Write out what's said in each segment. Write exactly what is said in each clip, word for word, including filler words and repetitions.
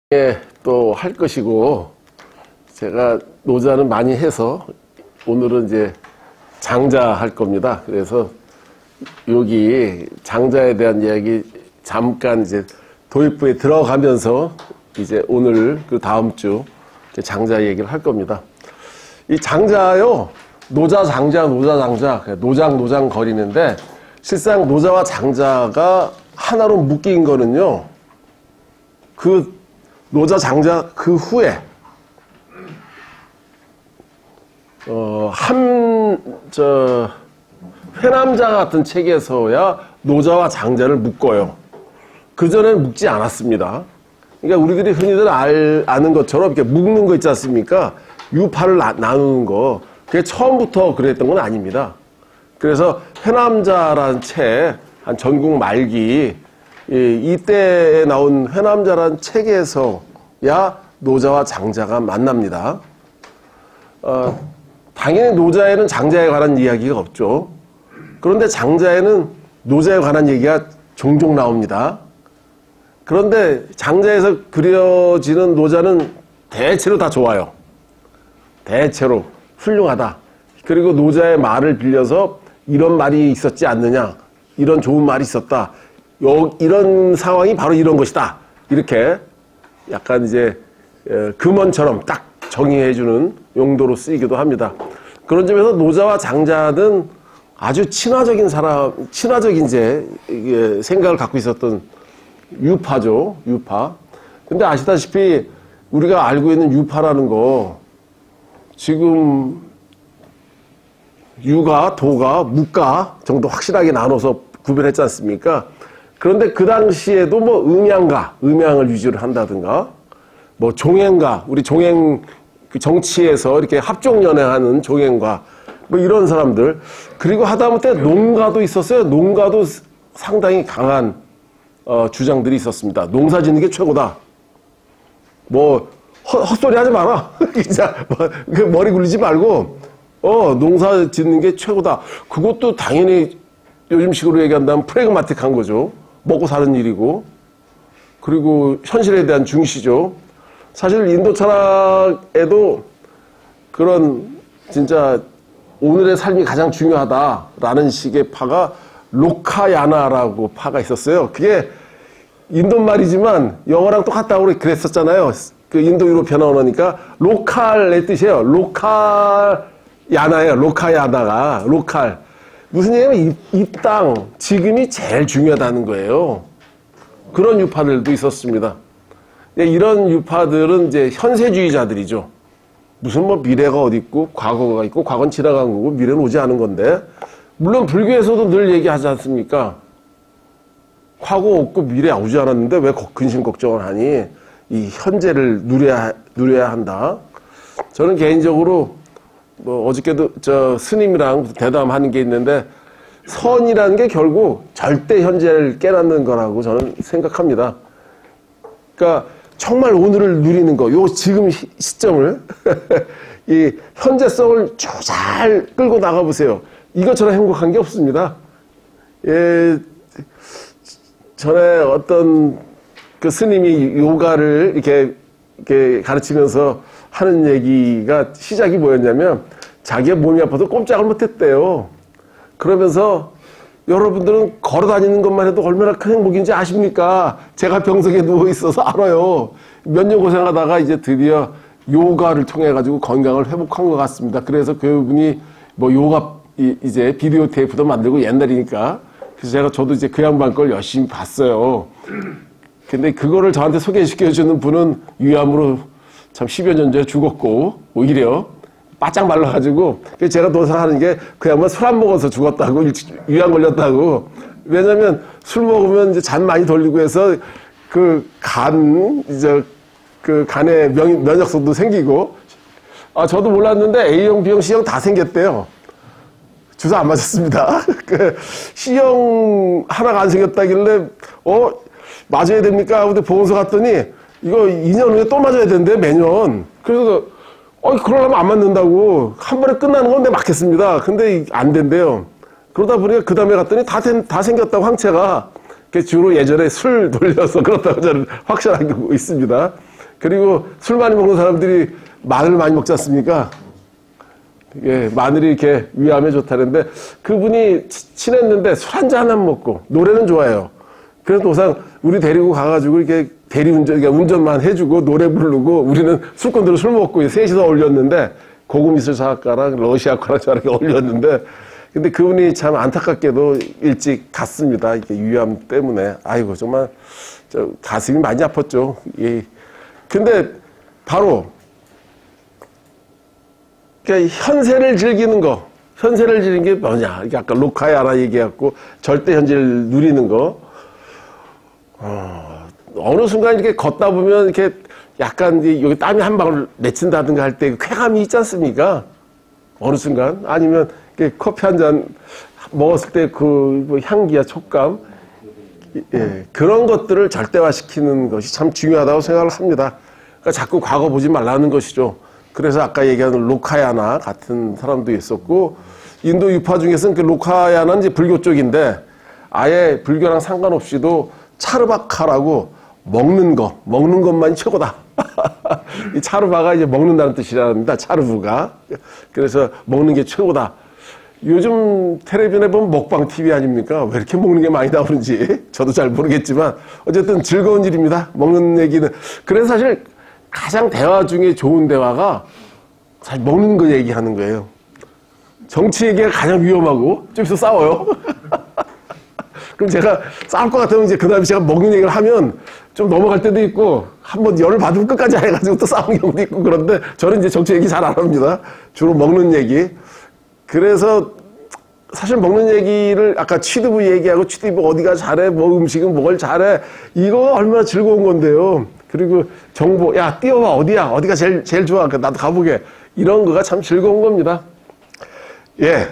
예, 또 할 것이고, 제가 노자는 많이 해서 오늘은 이제 장자 할 겁니다. 그래서 여기 장자에 대한 이야기 잠깐 이제 도입부에 들어가면서 이제 오늘 그 다음 주 장자 얘기를 할 겁니다. 이 장자요, 노자, 장자, 노자, 장자, 노장, 노장 거리는데 실상 노자와 장자가 하나로 묶인 거는요, 그 노자, 장자 그 후에 어, 한, 저, 회남자 같은 책에서야 노자와 장자를 묶어요. 그전에는 묶지 않았습니다. 그러니까 우리들이 흔히들 알, 아는 것처럼 이렇게 묶는 거 있지 않습니까? 유파를 나, 나누는 거. 그게 처음부터 그랬던 건 아닙니다. 그래서 회남자라는 책, 한 전국 말기, 이, 이때에 나온 회남자라는 책에서야 노자와 장자가 만납니다. 어, 당연히 노자에는 장자에 관한 이야기가 없죠. 그런데 장자에는 노자에 관한 얘기가 종종 나옵니다. 그런데 장자에서 그려지는 노자는 대체로 다 좋아요. 대체로 훌륭하다. 그리고 노자의 말을 빌려서 이런 말이 있었지 않느냐, 이런 좋은 말이 있었다, 요, 이런 상황이 바로 이런 것이다, 이렇게 약간 이제 금언처럼 딱 정의해주는 용도로 쓰이기도 합니다. 그런 점에서 노자와 장자는 아주 친화적인 사람, 친화적인 이제 생각을 갖고 있었던 유파죠, 유파. 근데 아시다시피 우리가 알고 있는 유파라는 거 지금 유가, 도가, 무가 정도 확실하게 나눠서 구별했지 않습니까? 그런데 그 당시에도 뭐 음양가, 음양을 위주로 한다든가, 뭐 종행가, 우리 종행 그 정치에서 이렇게 합종연행하는 종행가, 뭐 이런 사람들, 그리고 하다못해 농가도 있었어요. 농가도 상당히 강한 어, 주장들이 있었습니다. 농사 짓는 게 최고다. 뭐 헛, 헛소리 하지 마라. 진짜 그 머리 굴리지 말고 어 농사 짓는 게 최고다. 그것도 당연히 요즘식으로 얘기한다면 프래그마틱한 거죠. 먹고 사는 일이고, 그리고 현실에 대한 중시죠. 사실 인도 철학에도 그런 진짜 오늘의 삶이 가장 중요하다라는 식의 파가 로카야나라고 파가 있었어요. 그게 인도말이지만 영어랑 똑같다고 그랬었잖아요. 그 인도 유로피아나 언어니까 로칼의 뜻이에요. 로카야나예요. 로카야나가 로칼. 무슨 얘기냐면 이, 이 땅, 지금이 제일 중요하다는 거예요. 그런 유파들도 있었습니다. 이런 유파들은 이제 현세주의자들이죠. 무슨 뭐 미래가 어디 있고 과거가 있고 과거는 지나간 거고 미래는 오지 않은 건데, 물론 불교에서도 늘 얘기하지 않습니까? 과거 없고 미래 오지 않았는데 왜 근심 걱정을 하니? 이 현재를 누려야, 누려야 한다. 저는 개인적으로 뭐 어저께도 저 스님이랑 대담하는 게 있는데, 선이라는 게 결국 절대 현재를 깨닫는 거라고 저는 생각합니다. 그러니까 정말 오늘을 누리는 거, 요 지금 시, 시점을 이 현재성을 잘 끌고 나가 보세요. 이것처럼 행복한 게 없습니다. 예, 전에 어떤 그 스님이 요가를 이렇게, 이렇게 가르치면서 하는 얘기가 시작이 뭐였냐면, 자기의 몸이 아파도 꼼짝을 못했대요. 그러면서 여러분들은 걸어 다니는 것만 해도 얼마나 큰 행복인지 아십니까? 제가 병석에 누워 있어서 알아요. 몇 년 고생하다가 이제 드디어 요가를 통해 가지고 건강을 회복한 것 같습니다. 그래서 그분이 뭐 요가 이제 비디오 테이프도 만들고, 옛날이니까. 그래서 제가 저도 이제 그 양반 걸 열심히 봤어요. 근데 그거를 저한테 소개시켜주는 분은 위암으로 참 십여 년 전에 죽었고, 오히려 바짝 말라가지고, 제가 도사하는 게 그 양반 술 안 먹어서 죽었다고, 위암 걸렸다고. 왜냐면 술 먹으면 이제 잔 많이 돌리고 해서 그 간, 이제 그 간에 면, 면역성도 생기고, 아, 저도 몰랐는데 A형, B형, C형 다 생겼대요. 주사 안 맞았습니다. 그 C형 하나가 안 생겼다길래, 어, 맞아야 됩니까? 근데 보건소 갔더니, 이거 이 년 후에 또 맞아야 되는데, 매년. 그래서, 어, 그러려면 안 맞는다고. 한 번에 끝나는 건데 맞겠습니다. 근데 안 된대요. 그러다 보니까 그 다음에 갔더니 다, 다 생겼다고, 항체가. 주로 예전에 술 돌려서 그렇다고 저는 확신하고 있습니다. 그리고 술 많이 먹는 사람들이 마늘 많이 먹지 않습니까? 예, 마늘이 이렇게 위암에 좋다는데 그분이 치, 친했는데 술 한잔만 먹고 노래는 좋아해요. 그래서 도상 우리 데리고 가가지고 이렇게 대리운전, 그러니까 운전만 해주고 노래 부르고 우리는 술꾼들은 술 먹고 셋이서 어울렸는데 고급미술 사학과랑 러시아과랑 저렇게 어울렸는데 근데 그분이 참 안타깝게도 일찍 갔습니다. 이게 위암 때문에. 아이고 정말 저 가슴이 많이 아팠죠. 예. 근데 바로 그러니까 현세를 즐기는 거, 현세를 즐기는 게 뭐냐? 이게 아까 로카야나 얘기했고 절대 현재를 누리는 거. 어, 어느 순간 이렇게 걷다 보면 이렇게 약간 여기 땀이 한 방울 맺힌다든가 할 때 쾌감이 있지 않습니까? 어느 순간 아니면 커피 한 잔 먹었을 때 그 향기야 촉감, 예, 그런 것들을 절대화시키는 것이 참 중요하다고 생각을 합니다. 그러니까 자꾸 과거 보지 말라는 것이죠. 그래서 아까 얘기하는 로카야나 같은 사람도 있었고 인도 유파 중에서는 그 로카야나는 이제 불교 쪽인데 아예 불교랑 상관없이도 차르바카라고 먹는 거, 먹는 것만이 최고다. 이 차르바가 이제 먹는다는 뜻이랍니다. 차르부가. 그래서 먹는 게 최고다. 요즘 텔레비전에 보면 먹방 티비 아닙니까? 왜 이렇게 먹는 게 많이 나오는지 저도 잘 모르겠지만 어쨌든 즐거운 일입니다. 먹는 얘기는. 그래서 사실 가장 대화 중에 좋은 대화가 사실 먹는 거 얘기하는 거예요. 정치 얘기가 가장 위험하고 좀 있어 싸워요. 그럼 제가 싸울 것 같으면 이제 그 다음에 제가 먹는 얘기를 하면 좀 넘어갈 때도 있고 한번 열을 받으면 끝까지 해가지고 또 싸우는 경우도 있고 그런데 저는 이제 정치 얘기 잘 안 합니다. 주로 먹는 얘기. 그래서 사실 먹는 얘기를 아까 취두부 얘기하고 취두부 어디가 잘해, 뭐 음식은 뭘 잘해, 이거 얼마나 즐거운 건데요. 그리고 정보, 야 뛰어봐 어디야, 어디가 제일 제일 좋아, 나도 가보게, 이런 거가 참 즐거운 겁니다. 예,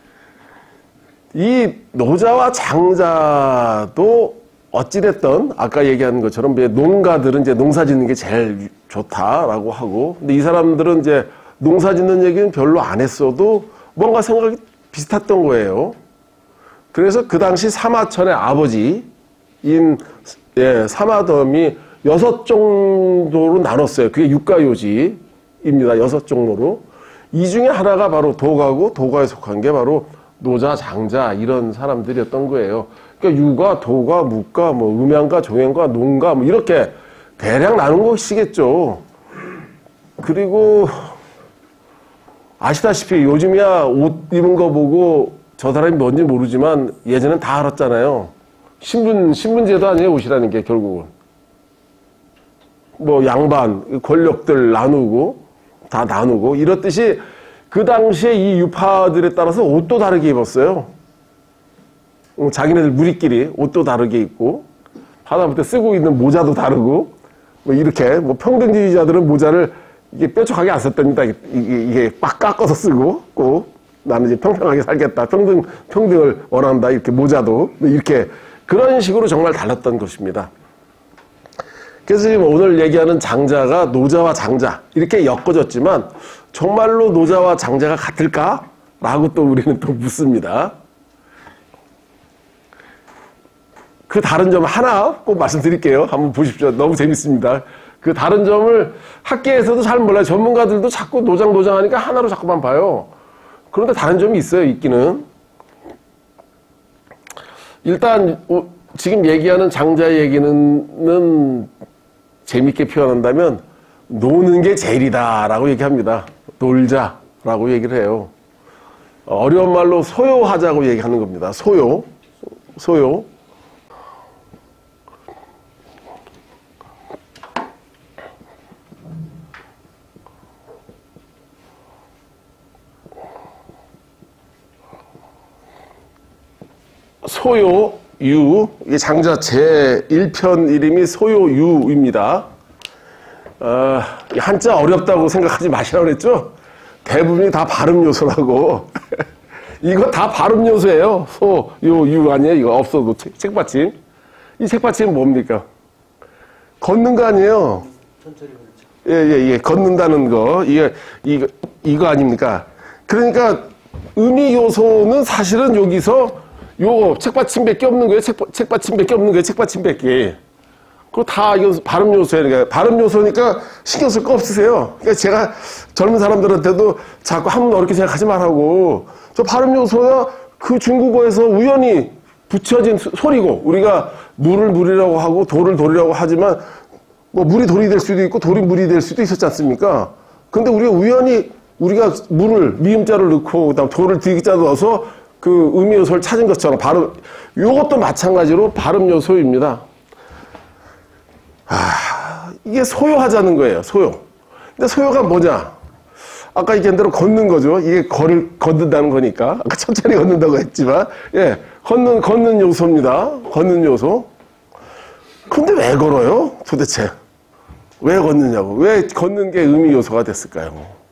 이 노자와 장자도 어찌됐든 아까 얘기한 것처럼 농가들은 이제 농사 짓는 게 제일 좋다라고 하고, 근데 이 사람들은 이제 농사 짓는 얘기는 별로 안 했어도 뭔가 생각이 비슷했던 거예요. 그래서 그 당시 사마천의 아버지인 예, 사마덤이 여섯 정도로 나눴어요. 그게 육가요지입니다. 여섯 종로로. 이 중에 하나가 바로 도가고, 도가에 속한 게 바로 노자, 장자 이런 사람들이었던 거예요. 그러니까 유가, 도가, 묵가, 뭐 음양가, 종양가, 농가 뭐 이렇게 대략 나눈 것이겠죠. 그리고 아시다시피 요즘이야 옷 입은 거 보고 저 사람이 뭔지 모르지만 예전엔 다 알았잖아요. 신분, 신분제도 아니에요, 옷이라는 게 결국은. 뭐 양반, 권력들 나누고, 다 나누고, 이렇듯이 그 당시에 이 유파들에 따라서 옷도 다르게 입었어요. 자기네들 무리끼리 옷도 다르게 입고, 하다못해 쓰고 있는 모자도 다르고, 뭐 이렇게, 뭐 평등주의자들은 모자를 이게 뾰족하게 안 썼답니다. 이게, 이게 빡 깎아서 쓰고, 꼭. 나는 이제 평평하게 살겠다. 평등, 평등을 원한다. 이렇게 모자도. 이렇게. 그런 식으로 정말 달랐던 것입니다. 그래서 지금 오늘 얘기하는 장자가 노자와 장자. 이렇게 엮어졌지만, 정말로 노자와 장자가 같을까? 라고 또 우리는 또 묻습니다. 그 다른 점 하나 꼭 말씀드릴게요. 한번 보십시오. 너무 재밌습니다. 그 다른 점을 학계에서도 잘 몰라요. 전문가들도 자꾸 노장 노장 하니까 하나로 자꾸만 봐요. 그런데 다른 점이 있어요, 있기는. 일단 지금 얘기하는 장자 얘기는 재밌게 표현한다면 노는 게 제일이다 라고 얘기합니다. 놀자라고 얘기를 해요. 어려운 말로 소요하자고 얘기하는 겁니다. 소요. 소요. 소요, 유, 이게 장자 제일 편 이름이 소요유입니다. 어, 한자 어렵다고 생각하지 마시라고 그랬죠? 대부분이 다 발음 요소라고. 이거 다 발음 요소예요. 소, 요, 유 아니에요? 이거 없어도 책, 책받침. 이 책받침은 뭡니까? 걷는 거 아니에요? 예, 예, 예. 걷는다는 거. 이게, 이거, 이거 아닙니까? 그러니까 의미 요소는 사실은 여기서 요 책받침밖에 없는 거예요. 책, 책받침밖에 없는 거예요. 책받침밖에. 그거 다 이거 발음 요소니까 발음 요소니까 신경 쓸 거 없으세요. 그러니까 제가 젊은 사람들한테도 자꾸 한번 어렵게 생각하지 말라고. 저 발음 요소야 그 중국어에서 우연히 붙여진 소리고 우리가 물을 물이라고 하고 돌을 돌이라고 하지만 뭐 물이 돌이 될 수도 있고 돌이 물이 될 수도 있었지 않습니까? 근데 우리가 우연히 우리가 물을 미음자를 넣고 그다음 돌을 디귿자 넣어서 그 의미 요소를 찾은 것처럼 발음 요것도 마찬가지로 발음 요소입니다. 아, 이게 소요하자는 거예요. 소요. 근데 소요가 뭐냐? 아까 얘기한 대로 걷는 거죠. 이게 걸을 걷는다는 거니까. 아까 천천히 걷는다고 했지만, 예, 걷는 걷는 요소입니다. 걷는 요소. 근데 왜 걸어요? 도대체 왜 걷느냐고? 왜 걷는 게 의미 요소가 됐을까요?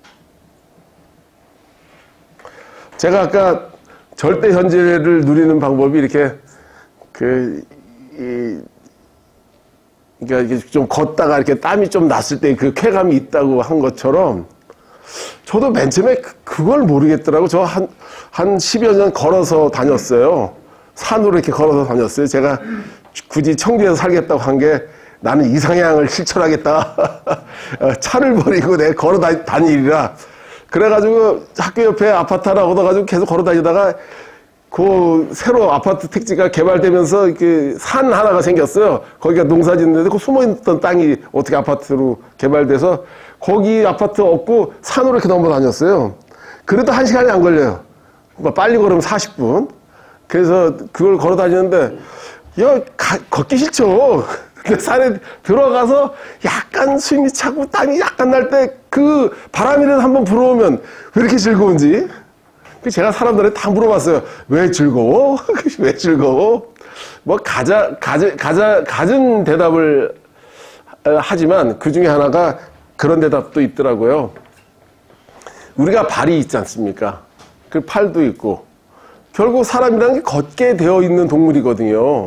제가 아까 절대 현재를 누리는 방법이 이렇게 그 이. 그러니까 이게 좀 걷다가 이렇게 땀이 좀 났을 때 그 쾌감이 있다고 한 것처럼 저도 맨 처음에 그걸 모르겠더라고. 저 한, 한 십여 년 걸어서 다녔어요. 산으로 이렇게 걸어서 다녔어요. 제가 굳이 청주에서 살겠다고 한 게 나는 이상향을 실천하겠다. 차를 버리고 내가 걸어 다니리라. 그래가지고 학교 옆에 아파트 하나 얻어가지고 계속 걸어 다니다가 그 새로 아파트 택지가 개발되면서 이렇게 산 하나가 생겼어요. 거기가 농사 짓는데 그 숨어있던 땅이 어떻게 아파트로 개발돼서 거기 아파트 얻고 산으로 이렇게 넘어 다녔어요. 그래도 한 시간이 안 걸려요. 빨리 걸으면 사십 분. 그래서 그걸 걸어 다니는데 야, 가, 걷기 싫죠. 근데 산에 들어가서 약간 숨이 차고 땀이 약간 날 때 그 바람이라도 한번 불어오면 왜 이렇게 즐거운지. 제가 사람들한테 다 물어봤어요. 왜 즐거워? 왜 즐거워? 뭐 가자, 가자, 가자, 갖은 대답을 하지만 그 중에 하나가 그런 대답도 있더라고요. 우리가 발이 있지 않습니까? 그 팔도 있고. 결국 사람이라는 게 걷게 되어 있는 동물이거든요.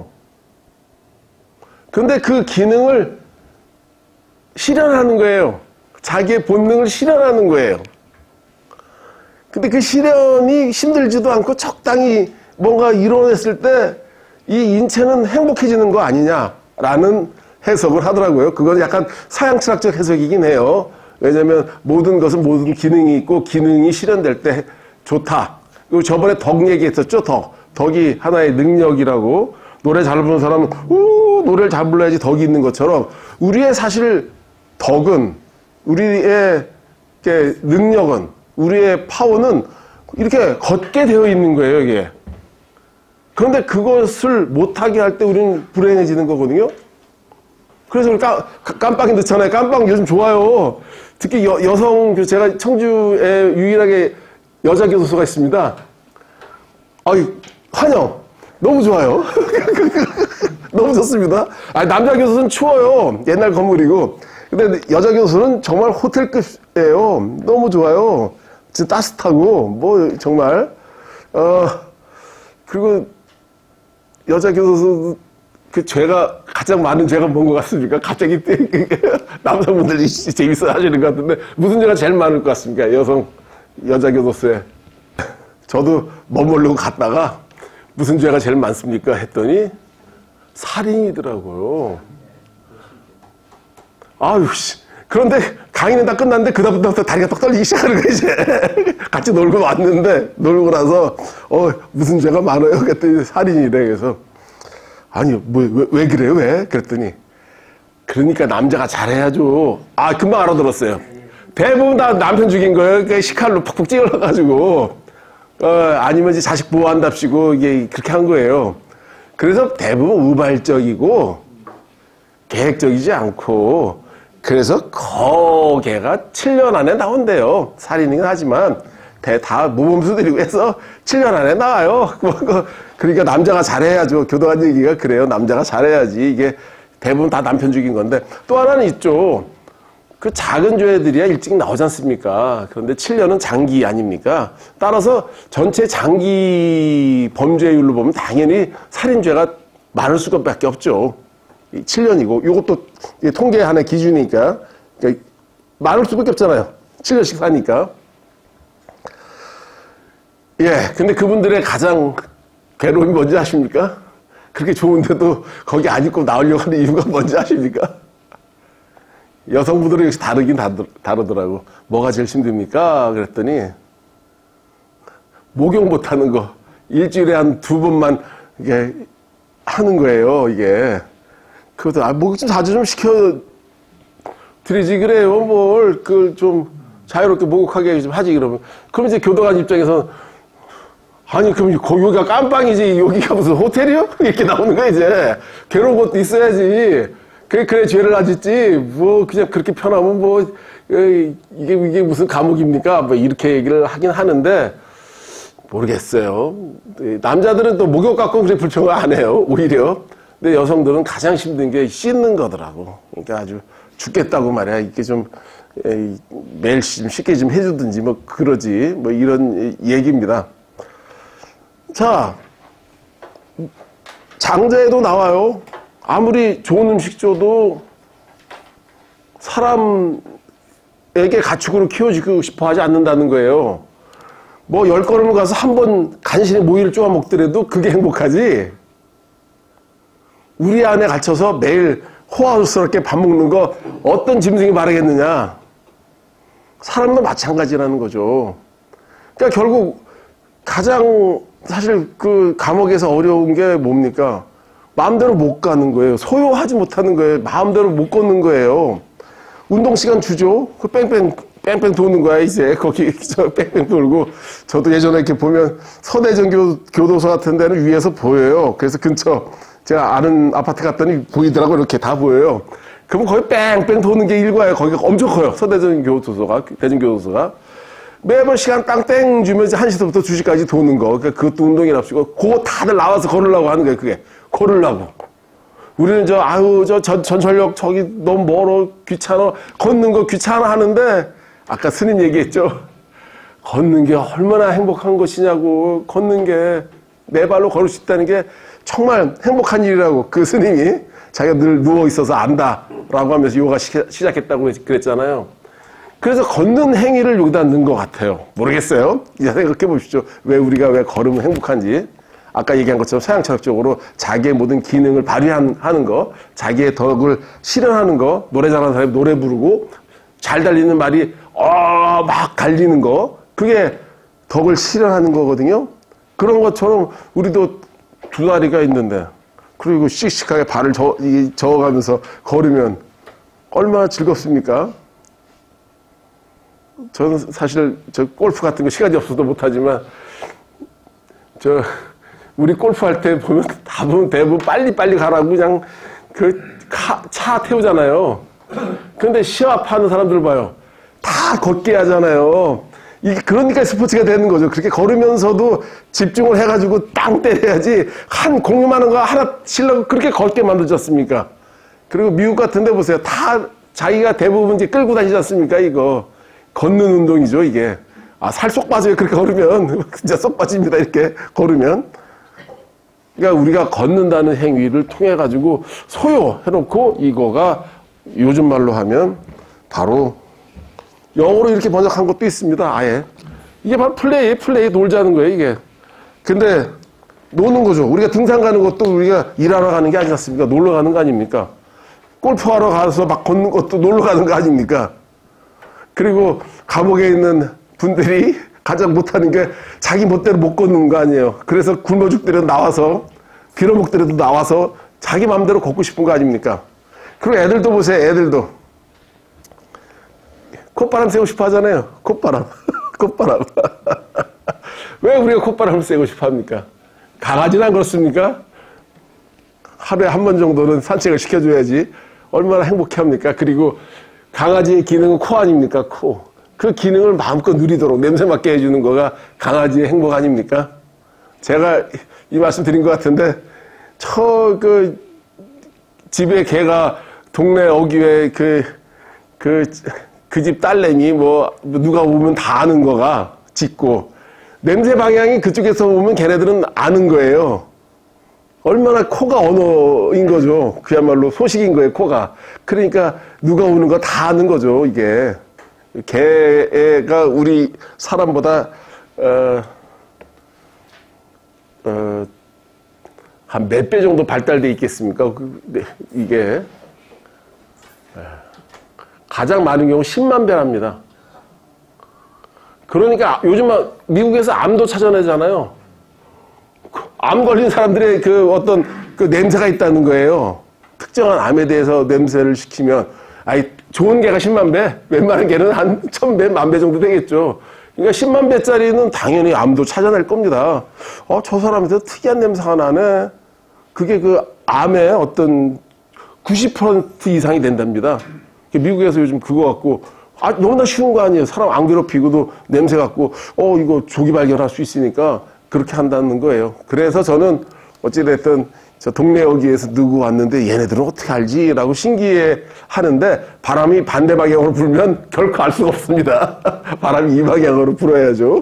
근데 그 기능을 실현하는 거예요. 자기의 본능을 실현하는 거예요. 근데 그 실현이 힘들지도 않고 적당히 뭔가 이뤄냈을 때 이 인체는 행복해지는 거 아니냐라는 해석을 하더라고요. 그건 약간 서양 철학적 해석이긴 해요. 왜냐하면 모든 것은 모든 기능이 있고 기능이 실현될 때 좋다. 그리고 저번에 덕 얘기했었죠. 덕. 덕이 하나의 능력이라고. 노래 잘 부르는 사람은 우 노래를 잘 불러야지 덕이 있는 것처럼 우리의 사실 덕은 우리의 능력은 우리의 파워는 이렇게 걷게 되어 있는 거예요, 이게. 그런데 그것을 못하게 할 때 우리는 불행해지는 거거든요. 그래서 깜, 깜빡이 넣잖아요. 깜빡 요즘 좋아요. 특히 여, 여성, 제가 청주에 유일하게 여자 교도소가 있습니다. 아이, 환영. 너무 좋아요. 너무 좋습니다. 아니, 남자 교도소는 추워요. 옛날 건물이고. 근데 여자 교도소는 정말 호텔급이에요. 너무 좋아요. 진짜 따뜻하고, 뭐, 정말. 어, 그리고 여자 교도소, 그 죄가, 가장 많은 죄가 뭔 것 같습니까? 갑자기 남성분들이 재밌어 하시는 것 같은데, 무슨 죄가 제일 많을 것 같습니까? 여성, 여자 교도소에. 저도 머물르고 갔다가, 무슨 죄가 제일 많습니까? 했더니, 살인이더라고요. 아유, 씨. 그런데 강의는 다 끝났는데 그다음부터 다리가 떡 떨리기 시작하는 거예요, 이제. 같이 놀고 왔는데, 놀고 나서, 어, 무슨 죄가 많아요? 그랬더니 살인이래. 그래서, 아니, 뭐, 왜, 왜 그래요? 왜? 그랬더니, 그러니까 남자가 잘해야죠. 아, 금방 알아들었어요. 대부분 다 남편 죽인 거예요. 그러니까 식칼로 푹푹 찔러가지고, 어, 아니면 이제 자식 보호한답시고, 이게 그렇게 한 거예요. 그래서 대부분 우발적이고, 계획적이지 않고, 그래서 거개가 칠 년 안에 나온대요. 살인이긴 하지만 대, 다 모범수들이고 해서 칠 년 안에 나와요. 그러니까 남자가 잘해야죠. 교도관 얘기가 그래요. 남자가 잘해야지. 이게 대부분 다 남편 죽인 건데 또 하나는 있죠. 그 작은 죄들이야 일찍 나오지 않습니까? 그런데 칠 년은 장기 아닙니까? 따라서 전체 장기 범죄율로 보면 당연히 살인죄가 많을 수밖에 없죠. 칠 년이고, 이것도 통계 하나의 기준이니까, 그러니까 많을 수밖에 없잖아요. 칠 년씩 사니까. 예, 근데 그분들의 가장 괴로움이 뭔지 아십니까? 그렇게 좋은데도 거기 안 입고 나오려고 하는 이유가 뭔지 아십니까? 여성분들은 역시 다르긴 다르더라고. 뭐가 제일 힘듭니까? 그랬더니 목욕 못하는 거 일주일에 한 두 번만 이게 하는 거예요. 이게 그것도 아, 목욕 좀 자주 좀 시켜 드리지 그래요. 뭘 그 좀 자유롭게 목욕하게 좀 하지 그러면 그럼 이제 교도관 입장에서 아니 그럼 여기가 깜빵이지 여기가 무슨 호텔이요? 이렇게 나오는 거야 이제. 괴로운 것도 있어야지. 그래 그래 죄를 안 짓지 뭐 그냥 그렇게 편하면 뭐 이게 이게 무슨 감옥입니까? 뭐 이렇게 얘기를 하긴 하는데 모르겠어요. 남자들은 또 목욕 갖고 그렇게 불평을 안 해요 오히려. 근데 여성들은 가장 힘든 게 씻는 거더라고. 그러니까 아주 죽겠다고 말이야. 이게 좀 매일 좀 쉽게 좀 해주든지 뭐 그러지 뭐 이런 얘기입니다. 자, 장자에도 나와요. 아무리 좋은 음식 줘도 사람에게 가축으로 키워주고 싶어 하지 않는다는 거예요. 뭐 열 걸음을 가서 한 번 간신히 모이를 쪼아 먹더라도 그게 행복하지. 우리 안에 갇혀서 매일 호화스럽게 밥 먹는 거 어떤 짐승이 바라겠느냐. 사람도 마찬가지라는 거죠. 그러니까 결국 가장 사실 그 감옥에서 어려운 게 뭡니까? 마음대로 못 가는 거예요. 소요하지 못하는 거예요. 마음대로 못 걷는 거예요. 운동시간 주죠? 그 뺑뺑, 뺑뺑 도는 거야, 이제. 거기, 저 뺑뺑 돌고. 저도 예전에 이렇게 보면 서대전 교, 교도소 같은 데는 위에서 보여요. 그래서 근처, 제가 아는 아파트 갔더니 보이더라고. 이렇게 다 보여요. 그러면 거의 뺑뺑 도는 게 일과예요. 거기가 엄청 커요. 서대전 교도소가, 대전교도소가. 매번 시간 땅땡 주면 이제 한 시부터 두 시까지 도는 거. 그러니까 그것도 운동이랍시고. 그거 다들 나와서 걸으려고 하는 거예요, 그게. 걸으려고. 우리는 저, 아유, 저 전, 전철역 저기 너무 멀어, 귀찮아. 걷는 거 귀찮아 하는데, 아까 스님 얘기했죠. 걷는 게 얼마나 행복한 것이냐고. 걷는 게, 내 발로 걸을 수 있다는 게 정말 행복한 일이라고. 그 스님이 자기가 늘 누워있어서 안다라고 하면서 요가 시, 시작했다고 그랬잖아요. 그래서 걷는 행위를 여기다 넣은 것 같아요. 모르겠어요. 이제 생각해 보십시오. 왜 우리가 왜 걸으면 행복한지. 아까 얘기한 것처럼 서양철학적으로 자기의 모든 기능을 발휘하는 거, 자기의 덕을 실현하는 거, 노래 잘하는 사람이 노래 부르고, 잘 달리는 말이, 어, 막 달리는 거, 그게 덕을 실현하는 거거든요. 그런 것처럼 우리도 두 다리가 있는데, 그리고 씩씩하게 발을 저, 저어가면서 걸으면 얼마나 즐겁습니까? 저는 사실 저 골프 같은 거 시간이 없어서 못하지만, 저, 우리 골프 할 때 보면 다 보면 대부분 빨리빨리 가라고 그냥 그 차 태우잖아요. 근데 시합하는 사람들 봐요. 다 걷게 하잖아요. 이게 그러니까 스포츠가 되는 거죠. 그렇게 걸으면서도 집중을 해가지고 땅 때려야지 한 공유하는 거 하나 치려고 그렇게 걷게 만들어졌습니까? 그리고 미국 같은 데 보세요. 다 자기가 대부분 이제 끌고 다니지 않습니까? 이거. 걷는 운동이죠, 이게. 아, 살 쏙 빠져요. 그렇게 걸으면. 진짜 쏙 빠집니다. 이렇게 걸으면. 그러니까 우리가 걷는다는 행위를 통해 가지고 소요해놓고 이거가 요즘 말로 하면 바로 영어로 이렇게 번역한 것도 있습니다. 아예 이게 바로 플레이, 플레이 놀자는 거예요. 이게. 근데 노는 거죠. 우리가 등산 가는 것도 우리가 일하러 가는 게 아니지 않습니까? 놀러 가는 거 아닙니까? 골프하러 가서 막 걷는 것도 놀러 가는 거 아닙니까? 그리고 감옥에 있는 분들이 가장 못하는 게 자기 멋대로 못 걷는 거 아니에요. 그래서 굶어 죽더라도 나와서 빌어먹더라도 나와서 자기 마음대로 걷고 싶은 거 아닙니까? 그리고 애들도 보세요. 애들도 콧바람 쐬고 싶어 하잖아요. 콧바람. 콧바람. 왜 우리가 콧바람을 쐬고 싶어 합니까? 강아지는 안 그렇습니까? 하루에 한 번 정도는 산책을 시켜줘야지 얼마나 행복해 합니까? 그리고 강아지의 기능은 코 아닙니까? 코. 그 기능을 마음껏 누리도록 냄새 맡게 해주는 거가 강아지의 행복 아닙니까? 제가 이 말씀 드린 것 같은데, 저, 그, 집에 개가 동네 어귀에 그, 그, 그 집 딸내미 뭐, 누가 오면 다 아는 거가 짖고, 냄새 방향이 그쪽에서 오면 걔네들은 아는 거예요. 얼마나 코가 언어인 거죠. 그야말로 소식인 거예요, 코가. 그러니까 누가 오는 거 다 아는 거죠, 이게. 개가 우리 사람보다 어, 어, 한 몇 배 정도 발달돼 있겠습니까? 그, 네, 이게 가장 많은 경우 십만 배랍니다. 그러니까 요즘 미국에서 암도 찾아내잖아요. 암 걸린 사람들의 그 어떤 그 냄새가 있다는 거예요. 특정한 암에 대해서 냄새를 시키면, 아이, 좋은 개가 십만 배, 웬만한 개는 한 천 배, 만 배 정도 되겠죠. 그러니까 십만 배짜리는 당연히 암도 찾아낼 겁니다. 어, 저 사람한테 특이한 냄새가 나네. 그게 그 암의 어떤 구십 퍼센트 이상이 된답니다. 미국에서 요즘 그거 갖고, 아, 너무나 쉬운 거 아니에요. 사람 안 괴롭히고도 냄새 갖고, 어, 이거 조기 발견할 수 있으니까 그렇게 한다는 거예요. 그래서 저는 어찌됐든 저 동네 여기에서 누구 왔는데 얘네들은 어떻게 알지? 라고 신기해 하는데 바람이 반대 방향으로 불면 결코 알 수가 없습니다. 바람이 이 방향으로 불어야죠.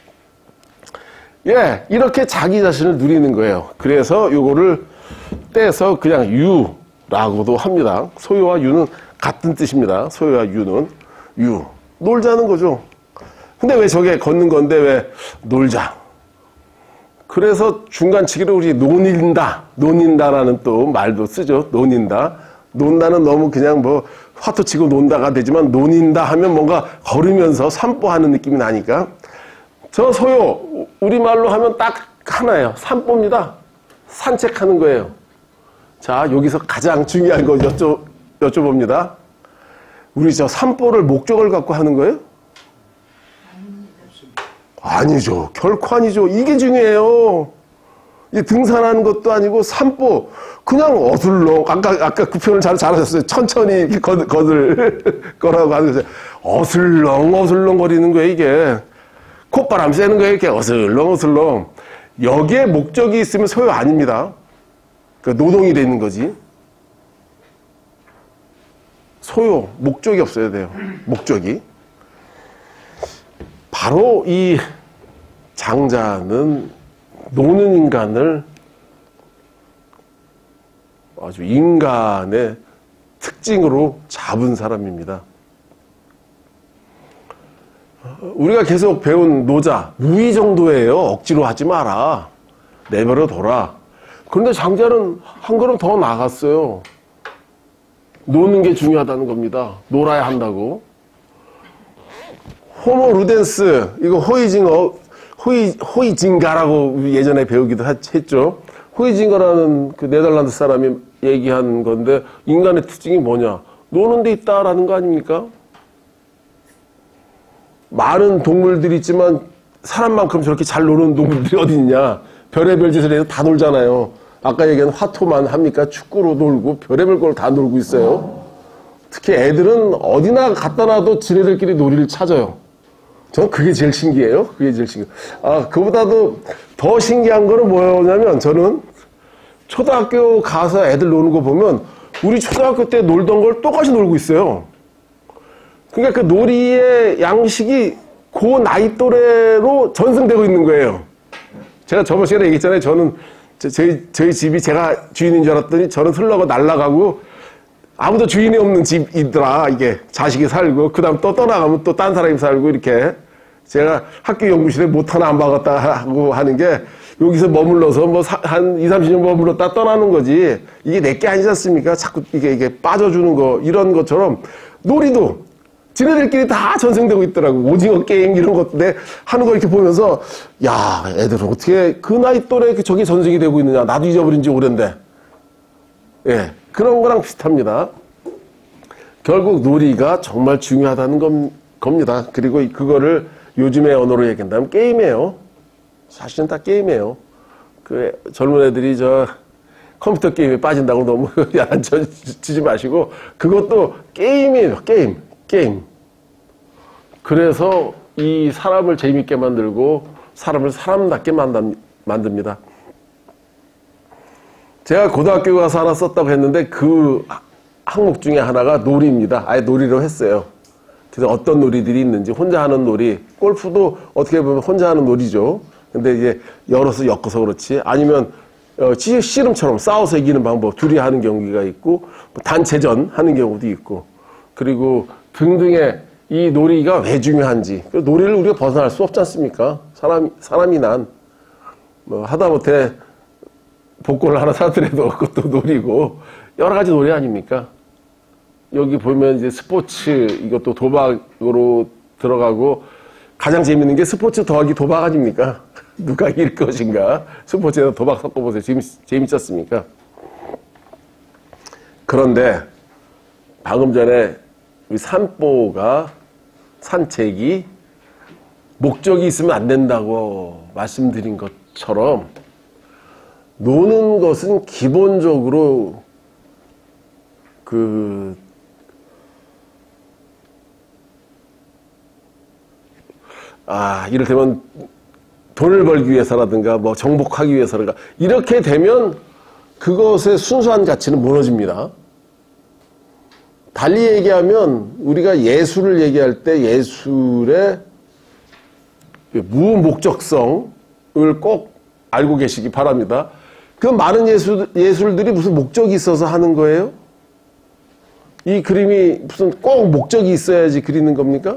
예, 이렇게 자기 자신을 누리는 거예요. 그래서 요거를 떼서 그냥 유라고도 합니다. 소유와 유는 같은 뜻입니다. 소유와 유는. 유. 놀자는 거죠. 근데 왜 저게 걷는 건데 왜 놀자. 그래서 중간치기로 우리 논인다, 논인다라는 또 말도 쓰죠. 논인다. 논다는 너무 그냥 뭐 화투 치고 논다가 되지만 논인다 하면 뭔가 걸으면서 산보하는 느낌이 나니까 저 소요 우리말로 하면 딱 하나예요. 산보입니다. 산책하는 거예요. 자, 여기서 가장 중요한 거 여쭤, 여쭤봅니다. 우리 저 산보를 목적을 갖고 하는 거예요? 아니죠. 결코 아니죠. 이게 중요해요. 이 등산하는 것도 아니고 산보 그냥 어슬렁 아까 아까 그 표현을 잘 잘하셨어요. 천천히 이렇게 거, 거들 거라고 하는 거죠. 어슬렁 어슬렁 거리는 거예요. 이게 콧바람 쐬는 거예요. 이렇게 어슬렁 어슬렁. 여기에 목적이 있으면 소요 아닙니다. 그러니까 노동이 되는 거지. 소요 목적이 없어야 돼요. 목적이. 바로 이 장자는 노는 인간을 아주 인간의 특징으로 잡은 사람입니다. 우리가 계속 배운 노자, 무의 정도예요. 억지로 하지 마라. 내버려 둬라. 그런데 장자는 한 걸음 더 나갔어요. 노는 게 중요하다는 겁니다. 놀아야 한다고. 호모 루덴스, 이거 호이징어, 호이, 호이징가라고 예전에 배우기도 했죠. 호이징어라는 그 네덜란드 사람이 얘기한 건데, 인간의 특징이 뭐냐? 노는 데 있다라는 거 아닙니까? 많은 동물들이 있지만, 사람만큼 저렇게 잘 노는 동물들이 어디 있냐? 별의별 짓을 해서 다 놀잖아요. 아까 얘기한 화토만 합니까? 축구로 놀고, 별의별 걸 다 놀고 있어요. 특히 애들은 어디나 갖다 놔도 지네들끼리 놀이를 찾아요. 저는 그게 제일 신기해요. 그게 제일 신기해요. 아, 그보다도 더 신기한 거는 뭐냐면 저는 초등학교 가서 애들 노는 거 보면 우리 초등학교 때 놀던 걸 똑같이 놀고 있어요. 그러니까 그 놀이의 양식이 그 나이 또래로 전승되고 있는 거예요. 제가 저번 시간에 얘기했잖아요. 저는 저희, 저희 집이 제가 주인인 줄 알았더니 저는 흘러가 날아가고 아무도 주인이 없는 집이더라. 이게 자식이 살고 그 다음 또 떠나가면 또 딴 사람이 살고 이렇게 제가 학교 연구실에 못 하나 안 박았다 하고 하는 게 여기서 머물러서 뭐 한 이삼십 년 머물렀다 떠나는 거지. 이게 내게 아니지 않습니까? 자꾸 이게 이게 빠져주는 거 이런 것처럼 놀이도 지네들끼리 다 전승되고 있더라고. 오징어 게임 이런 것도 내 하는 거 이렇게 보면서 야, 애들은 어떻게 그 나이 또래 저게 전승이 되고 있느냐. 나도 잊어버린 지 오랜데. 예. 그런 거랑 비슷합니다. 결국 놀이가 정말 중요하다는 겁, 겁니다. 그리고 그거를 요즘의 언어로 얘기한다면 게임이에요. 사실은 다 게임이에요. 그 젊은 애들이 저 컴퓨터 게임에 빠진다고 너무 야단치지 마시고 그것도 게임이에요. 게임. 게임. 그래서 이 사람을 재밌게 만들고 사람을 사람답게 만듭니다. 제가 고등학교 가서 하나 썼다고 했는데 그 항목 중에 하나가 놀이입니다. 아예 놀이로 했어요. 그래서 어떤 놀이들이 있는지 혼자 하는 놀이, 골프도 어떻게 보면 혼자 하는 놀이죠. 근데 이제 열어서 엮어서 그렇지. 아니면 어, 씨름처럼 싸워서 이기는 방법, 둘이 하는 경기가 있고 단체전 하는 경우도 있고 그리고 등등의 이 놀이가 왜 중요한지 그 놀이를 우리가 벗어날 수 없지 않습니까? 사람, 사람이 난 뭐 하다못해 복권을 하나 사더라도 그것도 놀이고 여러 가지 놀이 아닙니까? 여기 보면 이제 스포츠 이것도 도박으로 들어가고 가장 재밌는 게 스포츠 더하기 도박 아닙니까? 누가 이길 것인가? 스포츠에서 도박 섞어보세요. 재밌, 재밌었습니까? 그런데 방금 전에 우리 산보가 산책이 목적이 있으면 안 된다고 말씀드린 것처럼 노는 것은 기본적으로 그 아, 이를테면 돈을 벌기 위해서라든가 뭐 정복하기 위해서라든가 이렇게 되면 그것의 순수한 가치는 무너집니다. 달리 얘기하면 우리가 예술을 얘기할 때 예술의 무목적성을 꼭 알고 계시기 바랍니다. 그 많은 예술, 예술들이 무슨 목적이 있어서 하는 거예요? 이 그림이 무슨 꼭 목적이 있어야지 그리는 겁니까?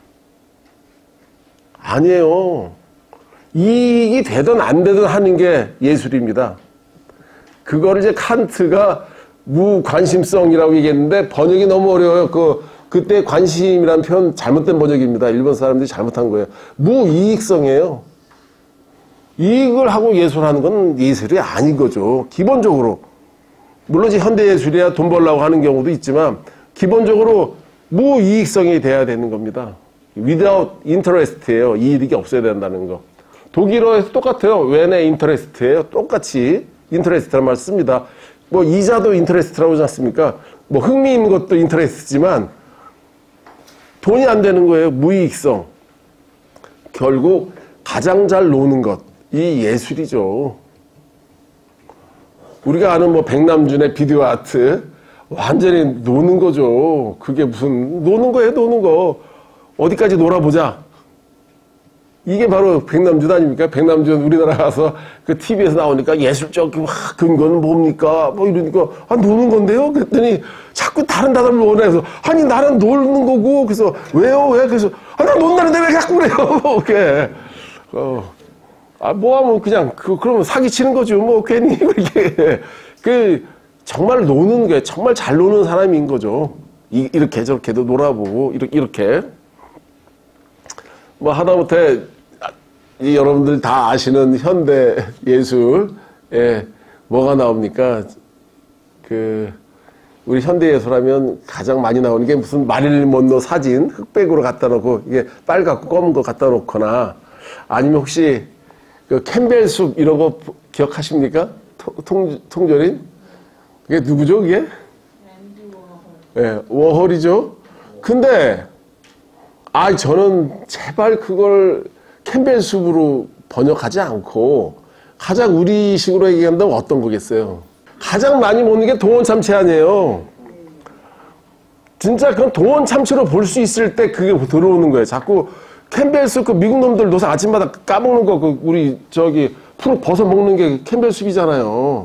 아니에요. 이익이 되든 안 되든 하는 게 예술입니다. 그거를 이제 칸트가 무관심성이라고 얘기했는데 번역이 너무 어려워요. 그, 그때 관심이라는 표현 잘못된 번역입니다. 일본 사람들이 잘못한 거예요. 무이익성이에요. 이익을 하고 예술하는 건 예술이 아닌 거죠. 기본적으로. 물론 이제 현대예술이야 돈 벌려고 하는 경우도 있지만 기본적으로 무이익성이 돼야 되는 겁니다. without interest예요. 이익이 없어야 된다는 거. 독일어에서 똑같아요. when의 interest예요. 똑같이 interest라는 말 씁니다. 뭐 이자도 interest라고 하지 않습니까? 뭐 흥미 있는 것도 interest지만 돈이 안 되는 거예요. 무이익성. 결국 가장 잘 노는 것. 이 예술이죠. 우리가 아는 뭐 백남준의 비디오 아트 완전히 노는 거죠. 그게 무슨 노는 거예요. 노는 거. 어디까지 놀아보자. 이게 바로 백남준 아닙니까? 백남준 우리나라 가서 그 티비에서 나오니까 예술적 근거는 뭡니까? 뭐 이러니까 아 노는 건데요? 그랬더니 자꾸 다른 단어를 논해서 아니 나는 놀는 거고 그래서 왜요? 왜? 그래서 아 나 논다는데 왜 자꾸 그래요? 이렇게 어. 아 뭐하면 그냥 그 그러면 사기 치는 거죠. 뭐 괜히 이렇게 그 정말 노는 게 정말 잘 노는 사람인 거죠. 이, 이렇게 저렇게도 놀아보고 이렇게 이렇게 뭐 하다못해 이 여러분들 다 아시는 현대 예술에 뭐가 나옵니까? 그 우리 현대 예술하면 가장 많이 나오는 게 무슨 마릴린 먼로 사진 흑백으로 갖다 놓고 이게 빨갛고 검은 거 갖다 놓거나 아니면 혹시 그 캠벨 숲 이런 거 기억하십니까? 통, 통조림? 그게 누구죠, 그게? 앤디 워홀. 예, 워홀이죠. 근데, 아, 저는 제발 그걸 캠벨 숲으로 번역하지 않고 가장 우리식으로 얘기한다면 어떤 거겠어요? 가장 많이 먹는 게 동원 참치 아니에요. 진짜 그건 동원 참치로 볼 수 있을 때 그게 들어오는 거예요. 자꾸 캠벨숲 그 미국 놈들 노사 아침마다 까먹는 거 그 우리 저기 푸르 버섯 먹는 게 캠벨숲이잖아요.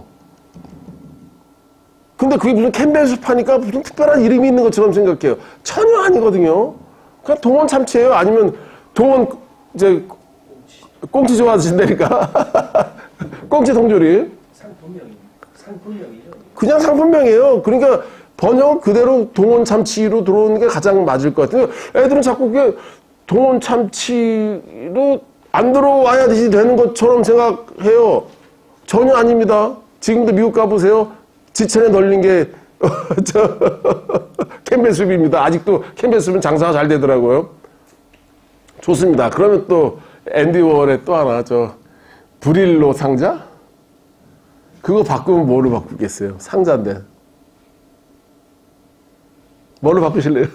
근데 그게 무슨 캠벨숲 하니까 무슨 특별한 이름이 있는 것처럼 생각해요. 전혀 아니거든요. 그냥 동원 참치예요. 아니면 동원 이제 꽁치 좋아하신다니까. 꽁치 통조림. 상품명이 상품명이죠. 그냥 상품명이에요. 그러니까 번역 그대로 동원 참치로 들어오는 게 가장 맞을 것 같아요. 애들은 자꾸 그게 동원 참치로 안 들어와야 되는 것처럼 생각해요. 전혀 아닙니다. 지금도 미국 가보세요. 지천에 널린 게 저 캠벨숲입니다. 아직도 캠벨숲은 장사가 잘 되더라고요. 좋습니다. 그러면 또 앤디 워홀의 또 하나 저 브릴로 상자? 그거 바꾸면 뭐로 바꾸겠어요? 상자인데. 뭘로 바꾸실래요?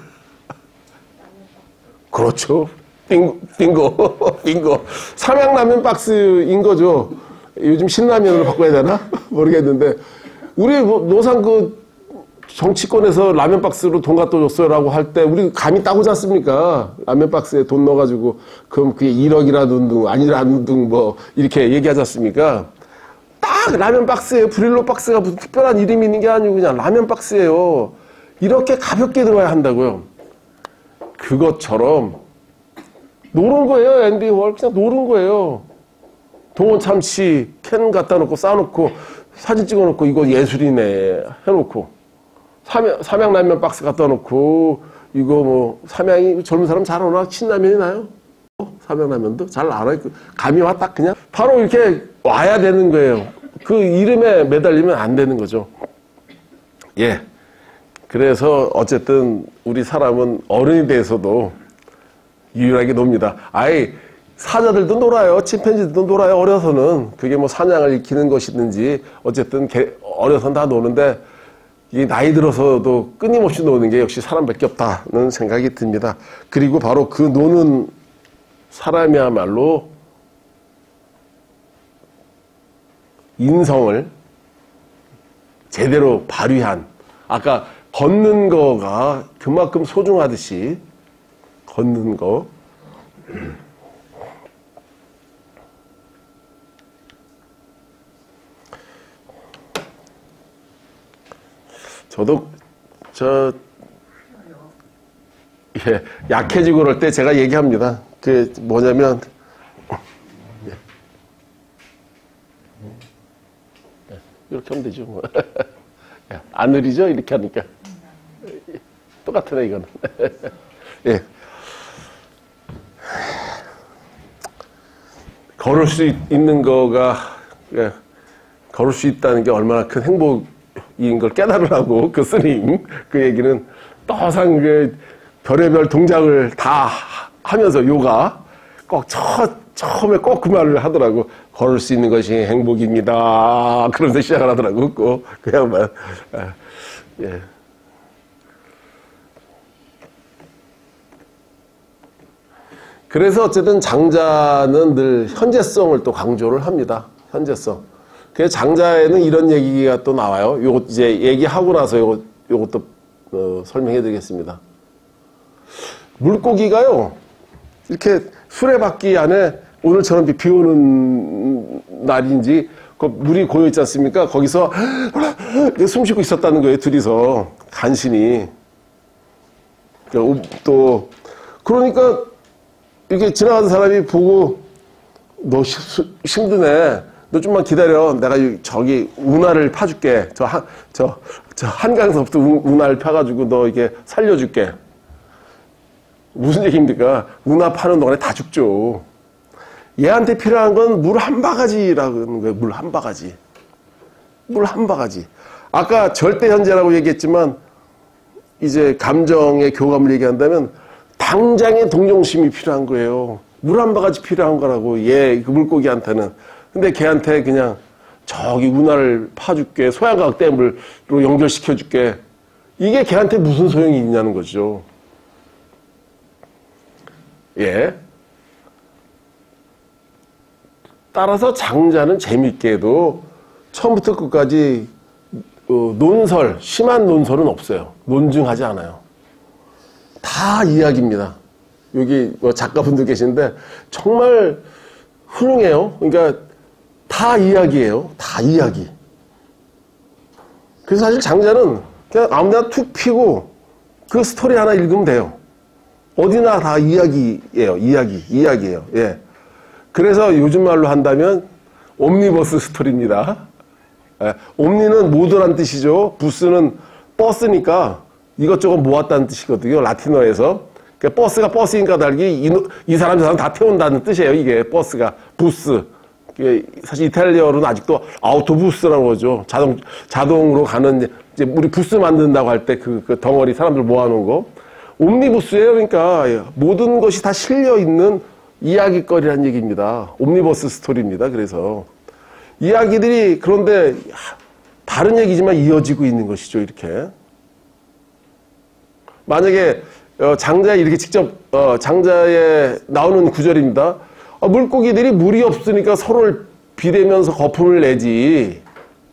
그렇죠. 빙고, 빙고, 빙고. 삼양라면 박스인 거죠. 요즘 신라면으로 바꿔야 되나? 모르겠는데. 우리 노상 그 정치권에서 라면 박스로 돈 갖다 줬어요라고 할 때 우리 감이 따고지 않습니까? 라면 박스에 돈 넣어가지고 그럼 그게 일억이라든 등 아니라든 등 뭐 이렇게 얘기하지 않습니까? 딱 라면 박스예요. 브릴로 박스가 무슨 특별한 이름이 있는 게 아니고 그냥 라면 박스예요. 이렇게 가볍게 들어야 한다고요. 그것처럼 노는 거예요. 앤디 워홀 그냥 노는 거예요. 동원 참치 캔 갖다 놓고 싸놓고 사진 찍어놓고 이거 예술이네 해놓고 삼양, 삼양라면 박스 갖다 놓고 이거 뭐 삼양이 젊은 사람 잘 알아? 신라면이 나요? 어? 삼양라면도 잘 알아요. 감이 와 딱 그냥 바로 이렇게 와야 되는 거예요. 그 이름에 매달리면 안 되는 거죠. 예. 그래서 어쨌든 우리 사람은 어른이 돼서도 유일하게 놉니다. 아예 사자들도 놀아요. 침팬지들도 놀아요. 어려서는. 그게 뭐 사냥을 익히는 것이든지 어쨌든 개, 어려서는 다 노는데 이 나이 들어서도 끊임없이 노는 게 역시 사람밖에 없다는 생각이 듭니다. 그리고 바로 그 노는 사람이야말로 인성을 제대로 발휘한, 아까 걷는 거가 그만큼 소중하듯이 걷는 거. 저도 저 예, 약해지고 그럴 때 제가 얘기합니다. 그 뭐냐면 예. 이렇게 하면 되죠. 뭐. 안 느리죠? 이렇게 하니까 똑같네 이거는. 예. 걸을 수 있는 거가 예. 걸을 수 있다는 게 얼마나 큰 행복인 걸 깨달으라고 그 스님 그 얘기는 또 항상 그 별의별 동작을 다 하면서 요가 꼭 첫, 처음에 꼭 그 말을 하더라고. 걸을 수 있는 것이 행복입니다. 그러면서 시작을 하더라고. 꼭 그냥만. 아, 예. 그래서 어쨌든 장자는 늘 현재성을 또 강조를 합니다. 현재성. 그래서 장자에는 이런 얘기가 또 나와요. 요거 이제 얘기하고 나서 요거, 요것도 어, 설명해 드리겠습니다. 물고기가요, 이렇게 수레바퀴 안에 오늘처럼 비 오는 날인지 그 물이 고여 있지 않습니까? 거기서 숨 쉬고 있었다는 거예요. 둘이서 간신히. 또 그러니까 이렇게 지나가는 사람이 보고 너 힘드네. 너 좀만 기다려. 내가 저기 운하를 파줄게. 저 한, 저, 저 한강서부터 운하를 파가지고 너 이게 살려줄게. 무슨 얘기입니까? 운하 파는 동안에 다 죽죠. 얘한테 필요한 건 물 한 바가지라는 거예요. 물 한 바가지. 물 한 바가지. 아까 절대 현재라고 얘기했지만 이제 감정의 교감을 얘기한다면 당장의 동정심이 필요한 거예요. 물 한 바가지 필요한 거라고. 얘 그 물고기한테는. 근데 걔한테 그냥 저기 운하를 파줄게. 소양강 댐으로 연결시켜줄게. 이게 걔한테 무슨 소용이 있냐는 거죠. 예. 따라서 장자는 재밌게도 처음부터 끝까지 어, 논설, 심한 논설은 없어요. 논증하지 않아요. 다 이야기입니다. 여기 뭐 작가분들 계시는데 정말 훌륭해요. 그러니까 다 이야기예요. 다 이야기. 그래서 사실 장자는 그냥 아무데나 툭 피고 그 스토리 하나 읽으면 돼요. 어디나 다 이야기예요. 이야기, 이야기예요. 예. 그래서 요즘 말로 한다면 옴니버스 스토리입니다. 예. 옴니는 모두란 뜻이죠. 부스는 버스니까 이것저것 모았다는 뜻이거든요. 라틴어에서. 그러니까 버스가 버스인가 달기 이, 이 사람 저 사람 다 태운다는 뜻이에요. 이게 버스가 부스. 사실 이탈리아어로는 아직도 아우토부스라고 그러죠. 자동 자동으로 가는 이제 우리 부스 만든다고 할 때 그 그 덩어리 사람들 모아놓은 거. 옴니버스예요. 그러니까 모든 것이 다 실려 있는 이야기거리란 얘기입니다. 옴니버스 스토리입니다. 그래서 이야기들이 그런데 다른 얘기지만 이어지고 있는 것이죠. 이렇게. 만약에 장자에 이렇게 직접 장자에 나오는 구절입니다. 물고기들이 물이 없으니까 서로를 비대면서 거품을 내지.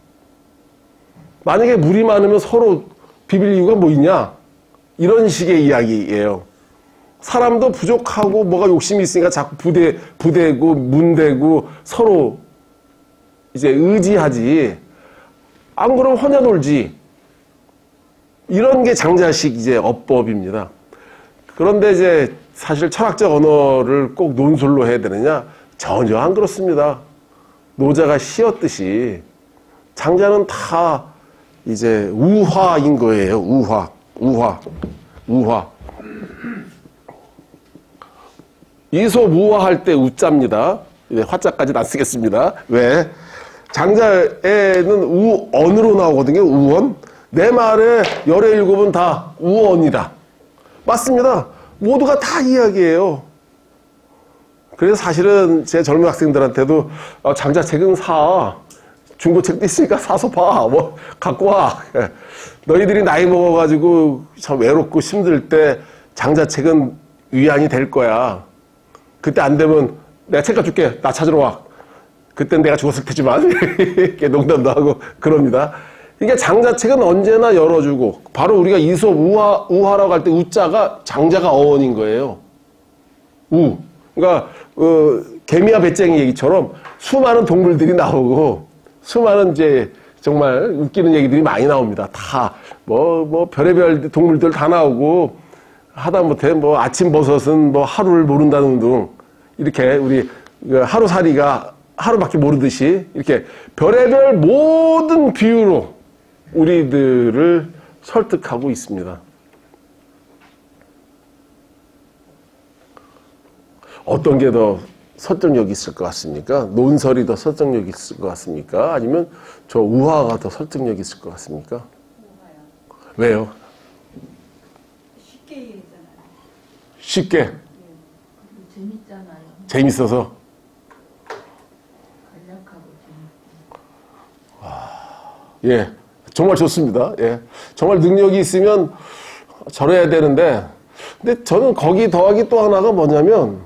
만약에 물이 많으면 서로 비빌 이유가 뭐 있냐? 이런 식의 이야기예요. 사람도 부족하고 뭐가 욕심이 있으니까 자꾸 부대, 부대고 문대고 서로 이제 의지하지. 안 그러면 혼자 놀지. 이런 게 장자식 이제 어법입니다. 그런데 이제 사실 철학적 언어를 꼭 논술로 해야 되느냐? 전혀 안 그렇습니다. 노자가 시였듯이 장자는 다 이제 우화인 거예요. 우화, 우화, 우화. 이솝 우화할 때 우자입니다. 네, 화자까지는 안 쓰겠습니다. 왜? 장자에는 우언으로 나오거든요. 우언. 내 말에 열의 일곱은 다 우언이다. 맞습니다. 모두가 다 이야기예요. 그래서 사실은 제 젊은 학생들한테도 어, 장자책은 사. 중고책도 있으니까 사서 봐. 뭐 갖고 와. 너희들이 나이 먹어가지고 참 외롭고 힘들 때 장자책은 위안이 될 거야. 그때 안 되면 내가 책값 줄게. 나 찾으러 와. 그땐 내가 죽었을 테지만 이렇게 농담도 하고 그럽니다. 이게 장자책은 언제나 열어주고 바로 우리가 이솝 우화, 우화라고 할 때 우자가 장자가 어원인 거예요. 우. 그러니까 어, 개미와 배짱이 얘기처럼 수많은 동물들이 나오고 수많은 이제 정말 웃기는 얘기들이 많이 나옵니다. 다 뭐 뭐 별의별 동물들 다 나오고 하다못해 뭐 아침 버섯은 뭐 하루를 모른다는 둥 이렇게 우리 하루살이가 하루밖에 모르듯이 이렇게 별의별 모든 비유로 우리들을 설득하고 있습니다. 어떤 게 더 설득력이 있을 것 같습니까? 논설이 더 설득력이 있을 것 같습니까? 아니면 저 우화가 더 설득력이 있을 것 같습니까? 우화요. 왜요? 쉽게 얘기했잖아요. 쉽게? 네. 재밌잖아요. 재밌어서? 간략하고 재밌고. 아, 예. 정말 좋습니다. 예. 정말 능력이 있으면 저래야 되는데, 근데 저는 거기 더하기 또 하나가 뭐냐면,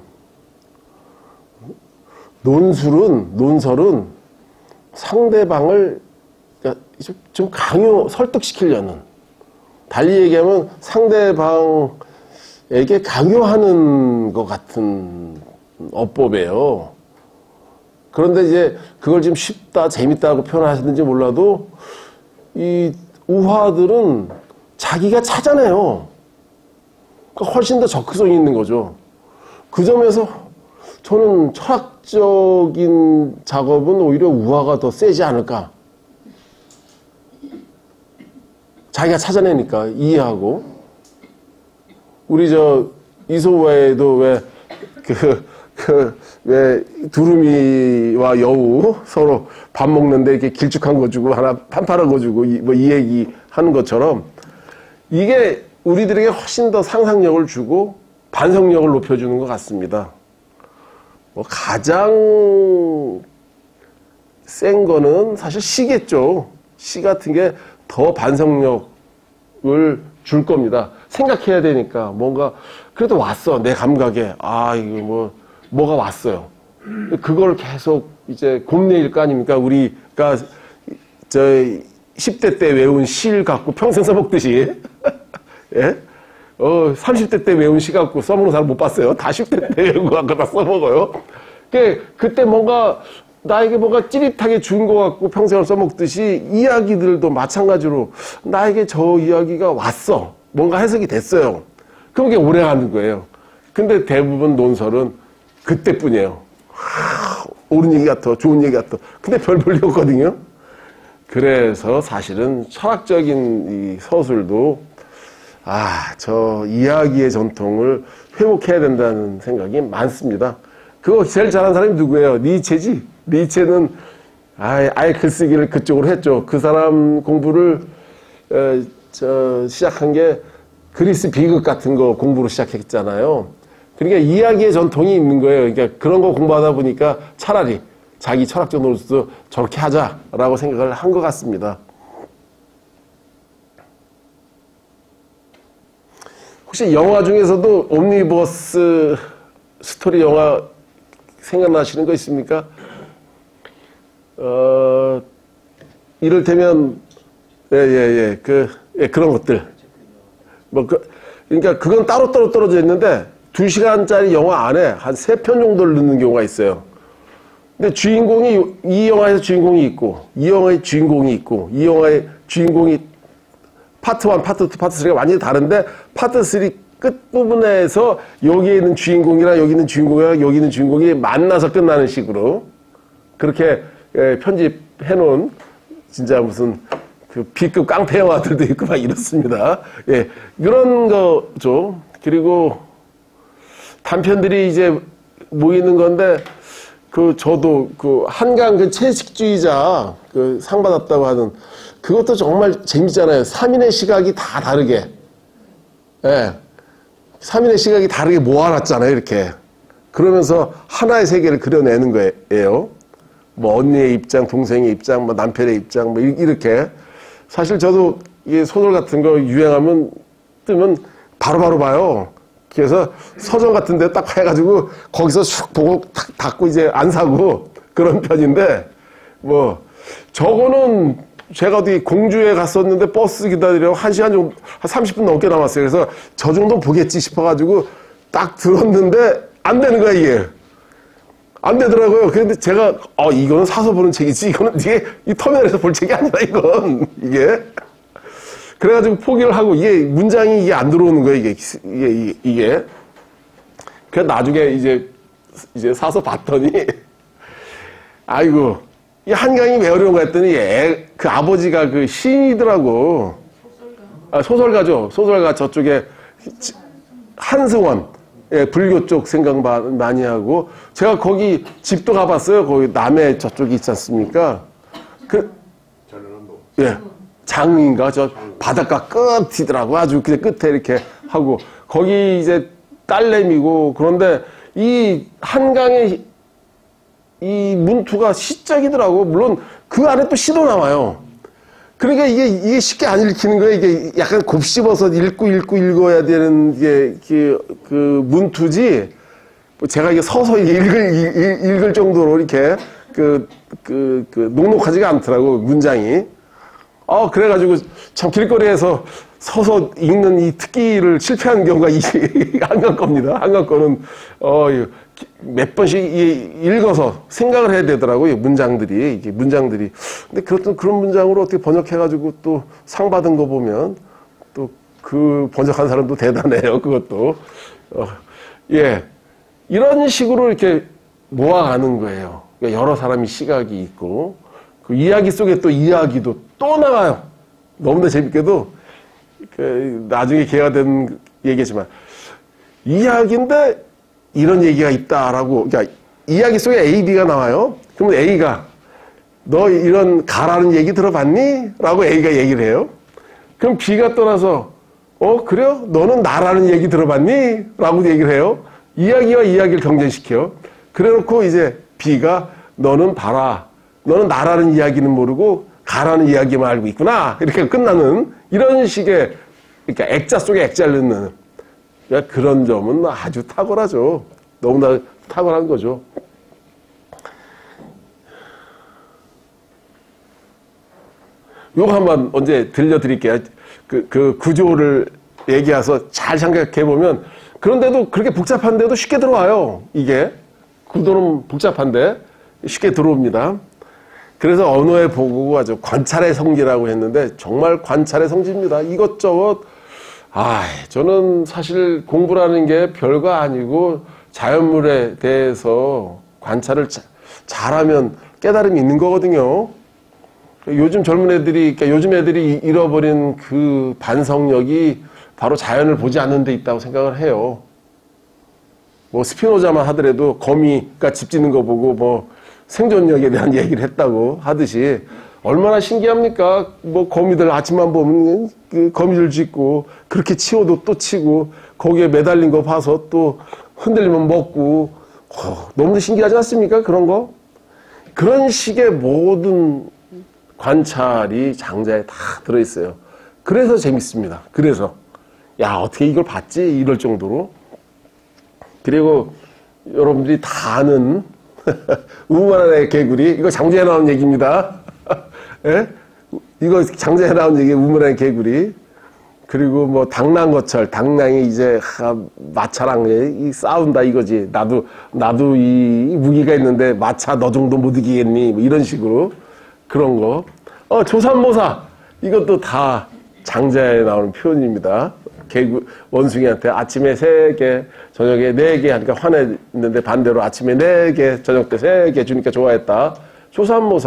논술은, 논설은 상대방을 좀 강요, 설득시키려는, 달리 얘기하면 상대방에게 강요하는 것 같은 어법이에요. 그런데 이제 그걸 좀 쉽다, 재밌다고 표현하셨는지 몰라도 이 우화들은 자기가 찾아내요. 그러니까 훨씬 더 적극성이 있는 거죠. 그 점에서 저는 철학적인 작업은 오히려 우화가 더 세지 않을까. 자기가 찾아내니까 이해하고. 우리 저 이솝우화에도 왜 그 그 왜 두루미와 여우 서로 밥 먹는데 이렇게 길쭉한 거 주고 하나 판판한 거 주고 뭐 이 얘기 하는 것처럼 이게 우리들에게 훨씬 더 상상력을 주고 반성력을 높여주는 것 같습니다. 뭐 가장 센 거는 사실 시겠죠. 시 같은 게 더 반성력을 줄 겁니다. 생각해야 되니까 뭔가 그래도 왔어 내 감각에 아 이거 뭐 뭐가 왔어요. 그걸 계속 이제 곱내일 거 아닙니까? 우리가 저 십 대 때 외운 시를 갖고 평생 써먹듯이 예? 어, 삼십 대 때 외운 시 갖고 써먹는 사람 못 봤어요. 다 십 대 때 외운 거 갖고 다 써먹어요. 그 그때 뭔가 나에게 뭔가 찌릿하게 준 거 갖고 평생을 써먹듯이 이야기들도 마찬가지로 나에게 저 이야기가 왔어. 뭔가 해석이 됐어요. 그럼 그게 오래 가는 거예요. 근데 대부분 논설은 그때뿐이에요. 하, 옳은 얘기 같아. 좋은 얘기 같아. 근데 별 볼 리 없거든요. 그래서 사실은 철학적인 이 서술도 아, 저 이야기의 전통을 회복해야 된다는 생각이 많습니다. 그거 제일 잘하는 사람이 누구예요? 니체지. 니체는 아예, 아예 글쓰기를 그쪽으로 했죠. 그 사람 공부를 에, 저 시작한 게 그리스 비극 같은 거 공부로 시작했잖아요. 그러니까 이야기의 전통이 있는 거예요. 그러니까 그런 거 공부하다 보니까 차라리 자기 철학적 노릇도 저렇게 하자라고 생각을 한 것 같습니다. 혹시 영화 중에서도 옴니버스 스토리 영화 생각나시는 거 있습니까? 어, 이를테면, 예, 예, 예, 그, 예, 그런 것들. 뭐, 그, 그러니까 그건 따로따로 떨어져 있는데, 두 시간짜리 영화 안에 한 세 편 정도를 넣는 경우가 있어요. 근데 주인공이, 이 영화에서 주인공이 있고, 이 영화의 주인공이 있고, 이 영화의 주인공이 파트 일, 파트 이, 파트 삼가 완전히 다른데, 파트 삼 끝부분에서 여기에 있는 주인공이랑 여기 있는 주인공이랑 여기 있는 주인공이 만나서 끝나는 식으로 그렇게 편집해 놓은 진짜 무슨 그 B급 깡패 영화들도 있고 막 이렇습니다. 예, 그런 거죠. 그리고 단편들이 이제 모이는 건데, 그 저도 그 한강 그 채식주의자 그 상 받았다고 하는 그것도 정말 재밌잖아요. 삼 인의 시각이 다 다르게, 예, 삼 인의 시각이 다르게 모아놨잖아요. 이렇게 그러면서 하나의 세계를 그려내는 거예요. 뭐 언니의 입장, 동생의 입장, 뭐 남편의 입장, 뭐 이렇게. 사실 저도 이 소설 같은 거 유행하면 뜨면 바로바로 봐요. 그래서 서점 같은 데 딱 해가지고 거기서 슉 보고 탁 닫고 이제 안 사고 그런 편인데, 뭐 저거는 제가 어디 공주에 갔었는데 버스 기다리려고 한 시간 정도, 한 삼십 분 넘게 남았어요. 그래서 저 정도 보겠지 싶어가지고 딱 들었는데 안 되는 거야, 이게. 안 되더라고요. 그런데 제가, 어, 이거는 사서 보는 책이지. 이거는 이게 이 터미널에서 볼 책이 아니다, 이건. 이게. 그래가지고 포기를 하고, 이게 문장이 이게 안 들어오는 거예요, 이게. 이게, 이게. 이게. 그래서 나중에 이제, 이제 사서 봤더니, 아이고, 이 한강이 왜 어려운가 했더니, 애, 그 아버지가 그 시인이더라고. 소설가. 아, 소설가죠. 소설가 저쪽에, 한승원. 예, 불교 쪽 생각 많이 하고, 제가 거기 집도 가봤어요. 거기 남해 저쪽이 있지 않습니까? 그, 예, 장인가? 저 바닷가 끝이더라고. 아주 그냥 끝에 이렇게 하고, 거기 이제 딸내미고, 그런데 이 한강의 이 문투가 시적이더라고. 물론 그 안에 또 시도 나와요. 그러니까 이게, 이게 쉽게 안 읽히는 거예요. 이게 약간 곱씹어서 읽고 읽고 읽어야 되는 게, 그, 그 문투지, 제가 이게 서서 읽을, 읽, 읽을 정도로 이렇게, 그, 그, 그, 녹록하지가 않더라고, 문장이. 어, 그래가지고 참 길거리에서 서서 읽는 이 특기를 실패한 경우가 이, 한강 겁니다. 한강 거는, 어, 몇 번씩 읽어서 생각을 해야 되더라고요. 문장들이, 이게 문장들이. 근데 그렇던 그런 문장으로 어떻게 번역해가지고 또 상 받은 거 보면 또 그 번역한 사람도 대단해요. 그것도. 어, 예. 이런 식으로 이렇게 모아가는 거예요. 그러니까 여러 사람이 시각이 있고, 그 이야기 속에 또 이야기도 또 나와요. 너무나 재밌게도, 그 나중에 기회가 된 얘기지만, 이야기인데, 이런 얘기가 있다라고, 그러니까 이야기 속에 A, B가 나와요. 그러면 A가 너 이런 가라는 얘기 들어봤니? 라고 A가 얘기를 해요. 그럼 B가 떠나서 어 그래요? 너는 나라는 얘기 들어봤니? 라고 얘기를 해요. 이야기와 이야기를 경쟁시켜요. 그래놓고 이제 B가 너는 봐라. 너는 나라는 이야기는 모르고 가라는 이야기만 알고 있구나. 이렇게 끝나는 이런 식의, 그러니까 액자 속에 액자를 넣는 그런 점은 아주 탁월하죠. 너무나 탁월한 거죠. 요거 한번 언제 들려드릴게요. 그, 그 구조를 얘기해서 잘 생각해보면, 그런데도 그렇게 복잡한데도 쉽게 들어와요. 이게. 구도는 복잡한데 쉽게 들어옵니다. 그래서 언어의 보고가 아주 관찰의 성지라고 했는데, 정말 관찰의 성지입니다. 이것저것. 아, 저는 사실 공부라는 게 별거 아니고 자연물에 대해서 관찰을 자, 잘하면 깨달음이 있는 거거든요. 요즘 젊은 애들이, 그러니까 요즘 애들이 잃어버린 그 반성력이 바로 자연을 보지 않는 데 있다고 생각을 해요. 뭐 스피노자만 하더라도 거미가 집 짓는 거 보고 뭐 생존력에 대한 얘기를 했다고 하듯이, 얼마나 신기합니까? 뭐 거미들 아침만 보면 그 거미줄 짓고, 그렇게 치워도 또 치고, 거기에 매달린 거 봐서 또 흔들리면 먹고, 어, 너무 신기하지 않습니까? 그런 거? 그런 식의 모든 관찰이 장자에 다 들어있어요. 그래서 재밌습니다. 그래서 야, 어떻게 이걸 봤지? 이럴 정도로. 그리고 여러분들이 다 아는 우물안의 개구리, 이거 장자에 나온 얘기입니다. 예? 이거 장자에 나온 얘기, 우물안의 개구리. 그리고 뭐 당랑거철, 당랑이 이제 아, 마차랑 이 싸운다 이거지. 나도 나도 이 무기가 있는데 마차 너 정도 못 이기겠니? 뭐 이런 식으로 그런 거. 어, 조삼모사, 이것도 다 장자에 나오는 표현입니다. 개구 원숭이한테 아침에 세 개, 저녁에 네 개 하니까 화냈는데, 반대로 아침에 네 개, 저녁 때 세 개 주니까 좋아했다. 조삼모사,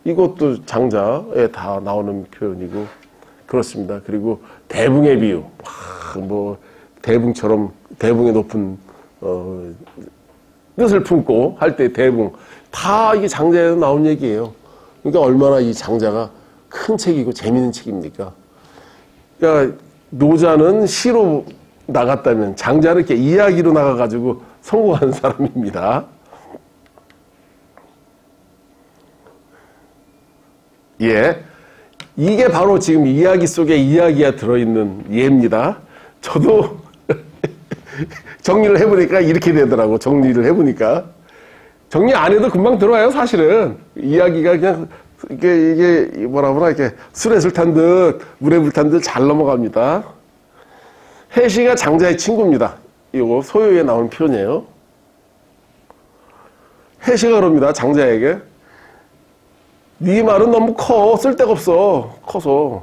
이것도 장자에 다 나오는 표현이고 그렇습니다. 그리고 대붕의 비유, 와, 뭐 대붕처럼 대붕의 높은 어, 뜻을 품고 할 때 대붕 다 이게 장자에서 나온 얘기예요. 그러니까 얼마나 이 장자가 큰 책이고 재미있는 책입니까? 그러니까 노자는 시로 나갔다면 장자는 이렇게 이야기로 나가가지고 성공한 사람입니다. 예. 이게 바로 지금 이야기 속에 이야기가 들어있는 예입니다. 저도 정리를 해보니까 이렇게 되더라고. 정리를 해보니까. 정리 안 해도 금방 들어와요, 사실은. 이야기가 그냥, 이게, 이게, 뭐라 그러나, 이렇게 술에 술 탄 듯, 물에 불 탄 듯 잘 넘어갑니다. 해시가 장자의 친구입니다. 이거 소요에 나오는 표현이에요. 해시가 그럽니다, 장자에게. 네 말은 너무 커. 쓸데가 없어. 커서.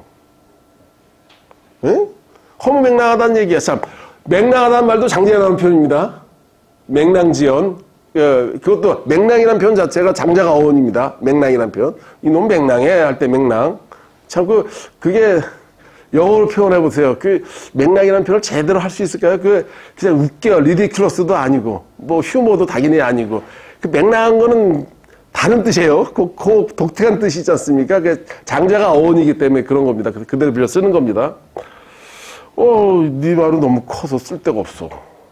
응? 허무맹랑하다는 얘기야. 참, 맹랑하다는 말도 장자에 나오는 표현입니다. 맹랑지연. 예, 그것도 맹랑이라는 표현 자체가 장자가 어원입니다. 맹랑이라는 표현. 이놈 맹랑해 할 때 맹랑. 참, 그, 그게 영어로 표현해 보세요. 그 맹랑이라는 표현을 제대로 할 수 있을까요? 그, 그냥 웃겨. 리디큘러스도 아니고, 뭐 휴머도 당연히 아니고. 그 맹랑한 거는 다른 뜻이에요. 그, 그 독특한 뜻이지 않습니까? 그 장자가 어원이기 때문에 그런 겁니다. 그대로 빌려 쓰는 겁니다. 어, 네 말은 너무 커서 쓸데가 없어.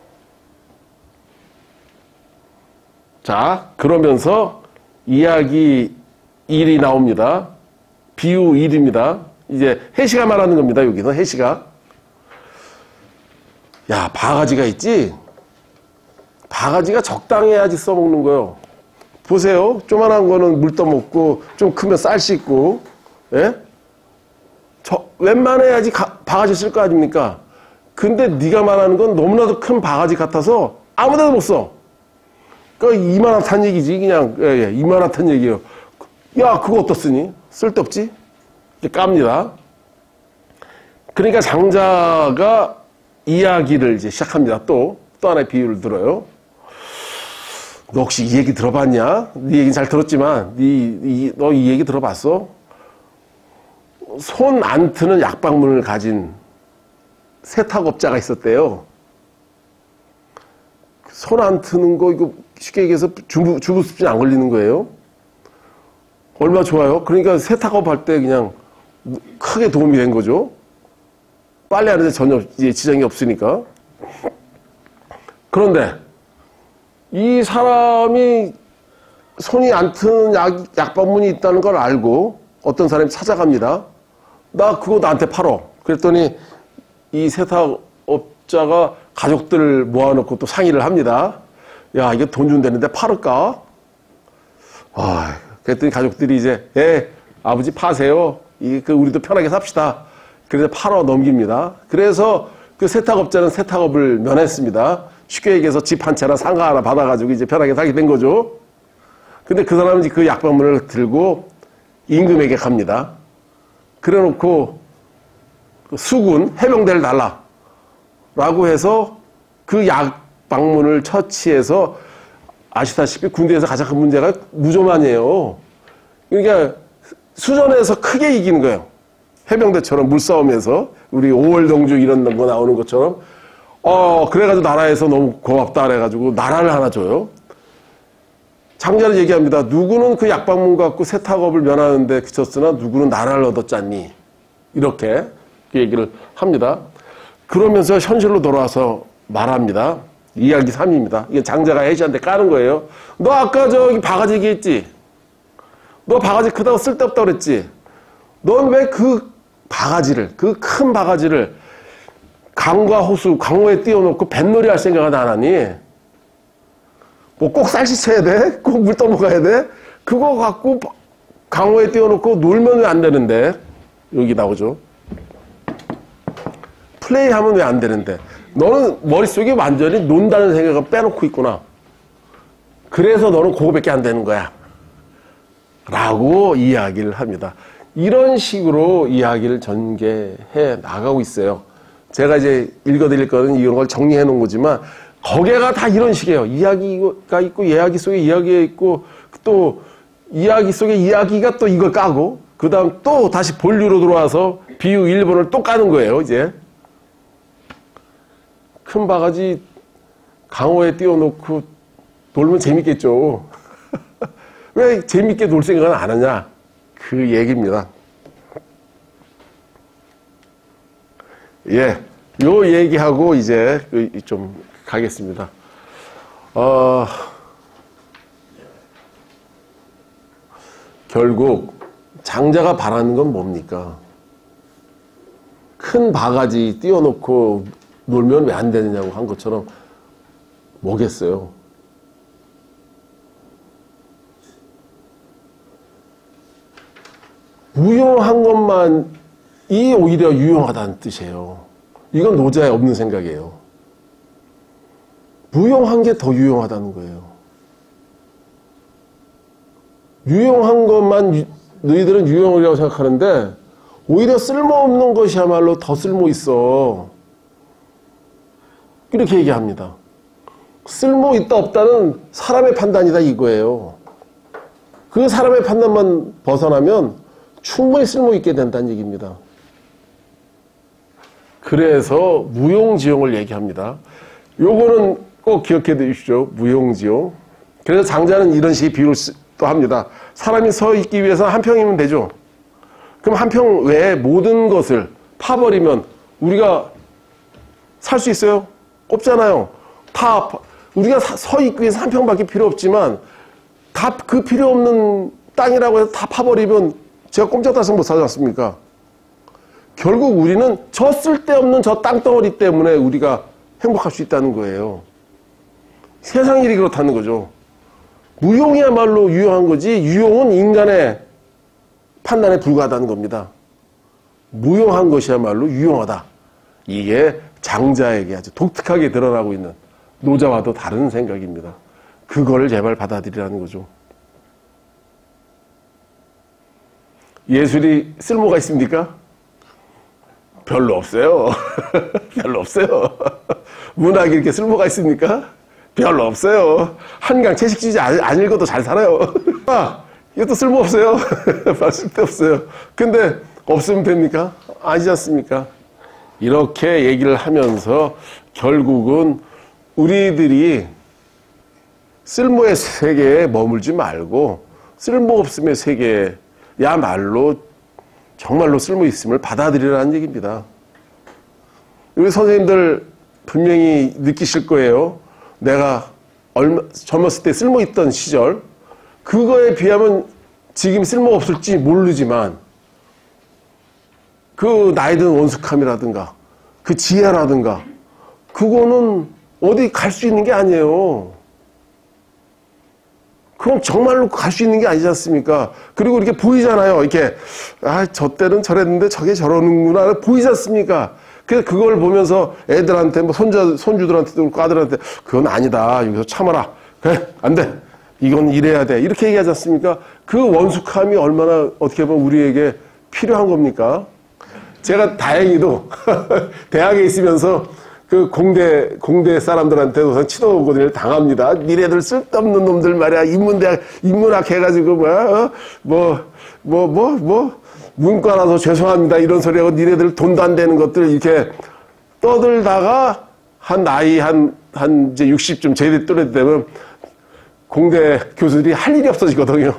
자, 그러면서 이야기 일이 나옵니다. 비유 일입니다. 이제 해시가 말하는 겁니다. 여기서 해시가. 야, 바가지가 있지? 바가지가 적당해야지 써먹는 거예요. 보세요. 조만한 거는 물 떠먹고 좀 크면 쌀 씻고, 예? 저, 웬만해야지 가, 바가지 쓸 거 아닙니까? 근데 네가 말하는 건 너무나도 큰 바가지 같아서 아무데도 못 써. 그러니까 이만하단 얘기지. 그냥 예, 예, 이만하단 얘기예요. 야, 그거 어디다 쓰니? 쓸데없지? 이렇게 깝니다. 그러니까 장자가 이야기를 이제 시작합니다. 또, 또 하나의 비유를 들어요. 너 혹시 이 얘기 들어봤냐? 네 얘기는 잘 들었지만, 네, 너 이 얘기 들어봤어? 손 안 트는 약방문을 가진 세탁업자가 있었대요. 손 안 트는 거, 이거 쉽게 얘기해서 주부, 주부습진 안 걸리는 거예요. 얼마나 좋아요? 그러니까 세탁업 할 때 그냥 크게 도움이 된 거죠. 빨래하는데 전혀 이제 지장이 없으니까. 그런데 이 사람이 손이 안 트는 약, 약방문이 있다는 걸 알고 어떤 사람이 찾아갑니다. 나 그거 나한테 팔어. 그랬더니 이 세탁업자가 가족들을 모아놓고 또 상의를 합니다. 야, 이게 돈 준다는데 팔을까? 아, 그랬더니 가족들이 이제, 예, 아버지 파세요. 이, 그, 우리도 편하게 삽시다. 그래서 팔어 넘깁니다. 그래서 그 세탁업자는 세탁업을 면했습니다. 쉽게 얘기해서 집 한 채나 상가 하나 받아가지고 이제 편하게 살게 된 거죠. 근데 그 사람은 그 약방문을 들고 임금에게 갑니다. 그래 놓고 수군, 해병대를 달라. 라고 해서 그 약방문을 처치해서 아시다시피 군대에서 가장 큰 문제가 무조만이에요. 그러니까 수전에서 크게 이기는 거예요. 해병대처럼 물싸움에서 우리 오월동주 이런 거 나오는 것처럼 어 그래가지고 나라에서 너무 고맙다 그래가지고 나라를 하나 줘요. 장자는 얘기합니다. 누구는 그 약방문 갖고 세탁업을 면하는데 그쳤으나 누구는 나라를 얻었잖니. 이렇게 그 얘기를 합니다. 그러면서 현실로 돌아와서 말합니다. 이야기 삼입니다. 이게 장자가 해시한테 까는 거예요. 너 아까 저기 바가지 얘기했지? 너 바가지 크다고 쓸데없다고 그랬지? 넌 왜 그 바가지를, 그 큰 바가지를 강과 호수, 강호에 띄워놓고 뱃놀이 할 생각은 안 하니? 뭐 꼭 쌀 씻어야 돼? 꼭 물 떠먹어야 돼? 그거 갖고 강호에 띄워놓고 놀면 왜 안 되는데? 여기 나오죠. 플레이하면 왜 안 되는데? 너는 머릿속에 완전히 논다는 생각을 빼놓고 있구나. 그래서 너는 그거밖에 안 되는 거야. 라고 이야기를 합니다. 이런 식으로 이야기를 전개해 나가고 있어요. 제가 이제 읽어드릴 거는 이런 걸 정리해 놓은 거지만 거기가 다 이런 식이에요. 이야기가 있고 이야기 속에 이야기가 있고 또 이야기 속에 이야기가 또 이걸 까고, 그 다음 또 다시 본류로 들어와서 비유 일 번을 또 까는 거예요, 이제. 큰 바가지 강호에 띄워놓고 놀면 재밌겠죠. 왜 재밌게 놀 생각은 안 하냐? 그 얘기입니다. 예, 요 얘기하고 이제 좀 가겠습니다. 어, 결국 장자가 바라는 건 뭡니까? 큰 바가지 띄워놓고 놀면 왜 안 되느냐고 한 것처럼 뭐겠어요? 무용한 것만이 오히려 유용하다는 뜻이에요. 이건 노자에 없는 생각이에요. 무용한 게 더 유용하다는 거예요. 유용한 것만 유, 너희들은 유용이라고 생각하는데 오히려 쓸모없는 것이야말로 더 쓸모 있어. 이렇게 얘기합니다. 쓸모 있다 없다는 사람의 판단이다 이거예요. 그 사람의 판단만 벗어나면 충분히 쓸모 있게 된다는 얘기입니다. 그래서 무용지용을 얘기합니다. 요거는 꼭 기억해 두십시오. 무용지용. 그래서 장자는 이런 식의 비유를 또 합니다. 사람이 서 있기 위해서 한 평이면 되죠. 그럼 한 평 외에 모든 것을 파버리면 우리가 살 수 있어요? 없잖아요. 다 우리가 서 있기 위해서 한 평밖에 필요 없지만 다 그 필요 없는 땅이라고 해서 다 파버리면 제가 꼼짝달싹 못 사지 않습니까? 결국 우리는 저 쓸데없는 저 땅덩어리 때문에 우리가 행복할 수 있다는 거예요. 세상 일이 그렇다는 거죠. 무용이야말로 유용한 거지 유용은 인간의 판단에 불과하다는 겁니다. 무용한 것이야말로 유용하다. 이게 장자에게 아주 독특하게 드러나고 있는 노자와도 다른 생각입니다. 그걸 제발 받아들이라는 거죠. 예술이 쓸모가 있습니까? 별로 없어요. 별로 없어요. 문학이 이렇게 쓸모가 있습니까? 별로 없어요. 한강 채식주의자 안, 안 읽어도 잘 살아요. 아, 이것도 쓸모없어요. 별 쓸데없어요. 근데 없으면 됩니까? 아니지 않습니까? 이렇게 얘기를 하면서 결국은 우리들이 쓸모의 세계에 머물지 말고 쓸모없음의 세계야말로 정말로 쓸모 있음을 받아들이라는 얘기입니다. 우리 선생님들 분명히 느끼실 거예요. 내가 얼마, 젊었을 때 쓸모 있던 시절, 그거에 비하면 지금 쓸모 없을지 모르지만 그 나이 든 원숙함이라든가 그 지혜라든가 그거는 어디 갈 수 있는 게 아니에요. 그럼 정말로 갈 수 있는 게 아니지 않습니까? 그리고 이렇게 보이잖아요. 이렇게 아, 저 때는 저랬는데 저게 저러는구나 보이지 않습니까? 그래서 그걸 보면서 애들한테 뭐 손자 손주들한테도 그렇고 아들한테 그건 아니다. 여기서 참아라. 그래 안 돼. 이건 이래야 돼. 이렇게 얘기하지 않습니까? 그 원숙함이 얼마나 어떻게 보면 우리에게 필요한 겁니까? 제가 다행히도 대학에 있으면서 그 공대, 공대 사람들한테도 치도거든요. 당합니다. 니네들 쓸데없는 놈들 말이야. 인문대학, 인문학 해가지고, 뭐, 뭐, 뭐, 뭐, 뭐, 문과라서 죄송합니다. 이런 소리하고 니네들 돈도 안 되는 것들 이렇게 떠들다가 한 나이 한, 한 이제 육십쯤 제대 또래 되면 공대 교수들이 할 일이 없어지거든요.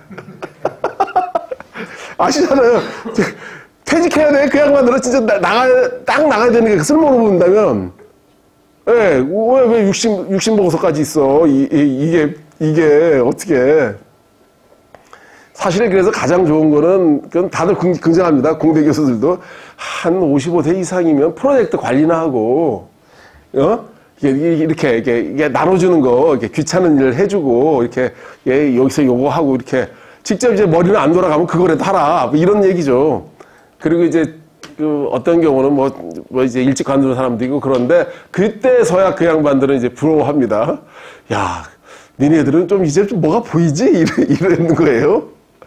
아시잖아요. 퇴직해야 돼. 그 양반들은 진짜 나가, 딱 나가야 되는 게 쓸모로 본다면, 예, 왜, 왜 육십, 육십 먹어서까지 있어. 이, 이, 이게, 이게, 어떻게. 사실은 그래서 가장 좋은 거는, 그건 다들 긍정합니다. 공대 교수들도. 한 오십오 세 이상이면 프로젝트 관리나 하고, 어? 이게, 이렇게, 이게, 이게 나눠주는 거, 이렇게 귀찮은 일을 해주고, 이렇게, 예, 여기서 요거 하고, 이렇게. 직접 이제 머리는 안 돌아가면 그거라도 하라. 뭐 이런 얘기죠. 그리고 이제 그 어떤 경우는 뭐, 뭐 이제 일찍 관두는 사람도 있고 그런데 그때서야 그 양반들은 이제 부러워합니다. 야, 니네들은 좀 이제 좀 뭐가 보이지? 이래, 이러는 거예요.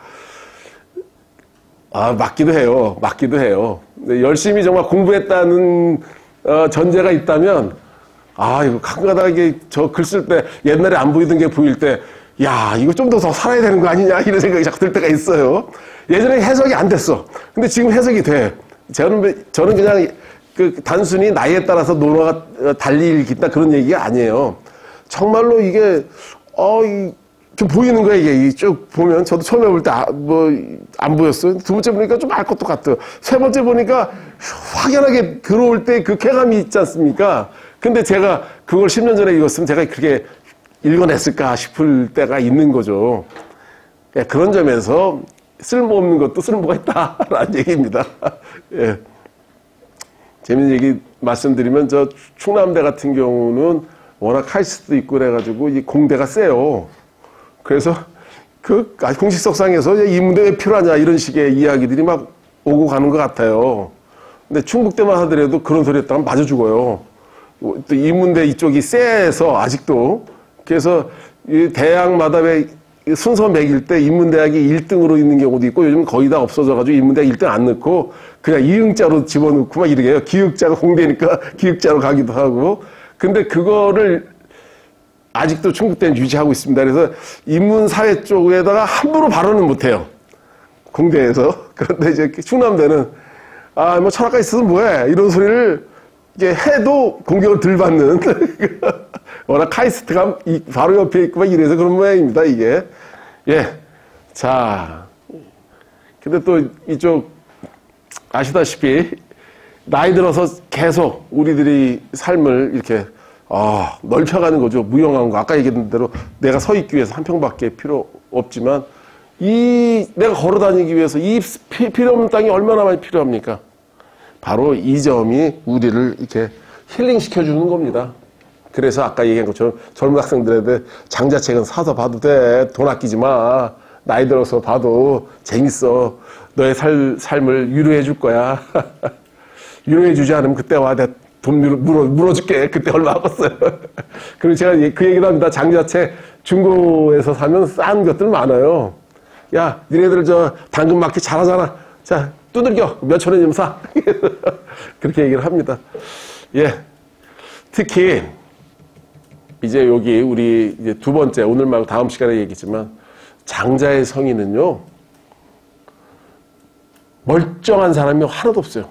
아, 맞기도 해요. 맞기도 해요. 열심히 정말 공부했다는 어, 전제가 있다면 아, 이거 가끔가다 이게 저 글 쓸 때 옛날에 안 보이던 게 보일 때 야, 이거 좀 더 더 살아야 되는 거 아니냐 이런 생각이 자꾸 들 때가 있어요. 예전에 해석이 안 됐어. 근데 지금 해석이 돼. 저는 저는 그냥 그 단순히 나이에 따라서 노화가 달리기다 그런 얘기가 아니에요. 정말로 이게 어, 이, 좀 보이는 거야 이게 쭉 보면. 저도 처음에 볼 때 뭐 안 보였어요. 두 번째 보니까 좀 알 것도 같아요. 세 번째 보니까 확연하게 들어올 때 그 쾌감이 있지 않습니까? 근데 제가 그걸 십 년 전에 읽었으면 제가 그렇게 읽어냈을까 싶을 때가 있는 거죠. 예, 그런 점에서 쓸모없는 것도 쓸모가 있다라는 얘기입니다. 예. 재밌는 얘기 말씀드리면 저 충남대 같은 경우는 워낙 카이스트도 있고 그래가지고 이 공대가 세요. 그래서 그 공식 석상에서 이 문대 왜 필요하냐 이런 식의 이야기들이 막 오고 가는 것 같아요. 근데 충북대만 하더라도 그런 소리 했다면 맞아 죽어요. 또 인문대 이쪽이 세서 아직도. 그래서 이 대학마다 왜 순서 매길 때 인문대학이 일 등으로 있는 경우도 있고 요즘 거의 다 없어져가지고 인문대학 일 등 안 넣고 그냥 이응자로 집어넣고 막 이러게요. 기육자가 공대니까 기육자로 가기도 하고. 근데 그거를 아직도 충북대는 유지하고 있습니다. 그래서 인문사회 쪽에다가 함부로 발언은 못해요. 공대에서. 그런데 이제 충남대는 아, 뭐 철학과 있어서 뭐해. 이런 소리를 이게 해도 공격을 덜 받는. 워낙 카이스트가 바로 옆에 있고 막 이래서 그런 모양입니다, 이게. 예. 자. 근데 또 이쪽 아시다시피 나이 들어서 계속 우리들이 삶을 이렇게 아, 넓혀가는 거죠. 무용한 거. 아까 얘기했던 대로 내가 서 있기 위해서 한 평밖에 필요 없지만 이 내가 걸어 다니기 위해서 이 피, 필요 없는 땅이 얼마나 많이 필요합니까? 바로 이 점이 우리를 이렇게 힐링시켜 주는 겁니다. 그래서 아까 얘기한 것처럼 젊은 학생들한테 장자책은 사서 봐도 돼. 돈 아끼지 마. 나이 들어서 봐도 재밌어. 너의 살, 삶을 위로해 줄 거야. 위로해 주지 않으면 그때 와. 내가 돈 물어, 물어줄게. 그때 얼마 아팠어요. 그리고 제가 그 얘기도 합니다. 장자책 중고에서 사면 싼 것들 많아요. 야, 니네들 저 당근마켓 잘하잖아. 자, 두들겨. 몇천 원이면 사. 그렇게 얘기를 합니다. 예. 특히, 이제 여기 우리 이제 두 번째, 오늘 말고 다음 시간에 얘기했지만, 장자의 성의는요, 멀쩡한 사람이 하나도 없어요.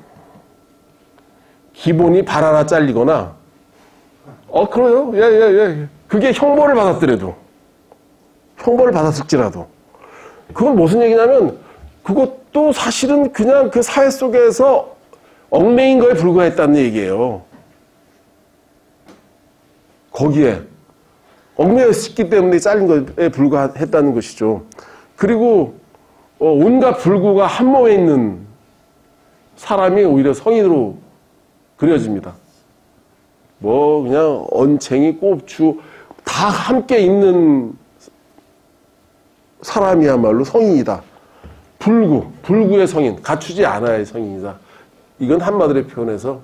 기본이 발 하나 잘리거나, 어, 그래요? 예, 예, 예. 그게 형벌을 받았더라도, 형벌을 받았을지라도, 그건 무슨 얘기냐면, 그것도 사실은 그냥 그 사회 속에서 얽매인 거에 불과했다는 얘기예요. 거기에 얽매였기 때문에 잘린 거에 불과했다는 것이죠. 그리고 어, 온갖 불구가 한 몸에 있는 사람이 오히려 성인으로 그려집니다. 뭐 그냥 언챙이, 꼽추 다 함께 있는 사람이야말로 성인이다. 불구, 불구의 성인, 갖추지 않아야의 성인이다. 이건 한마디로 표현해서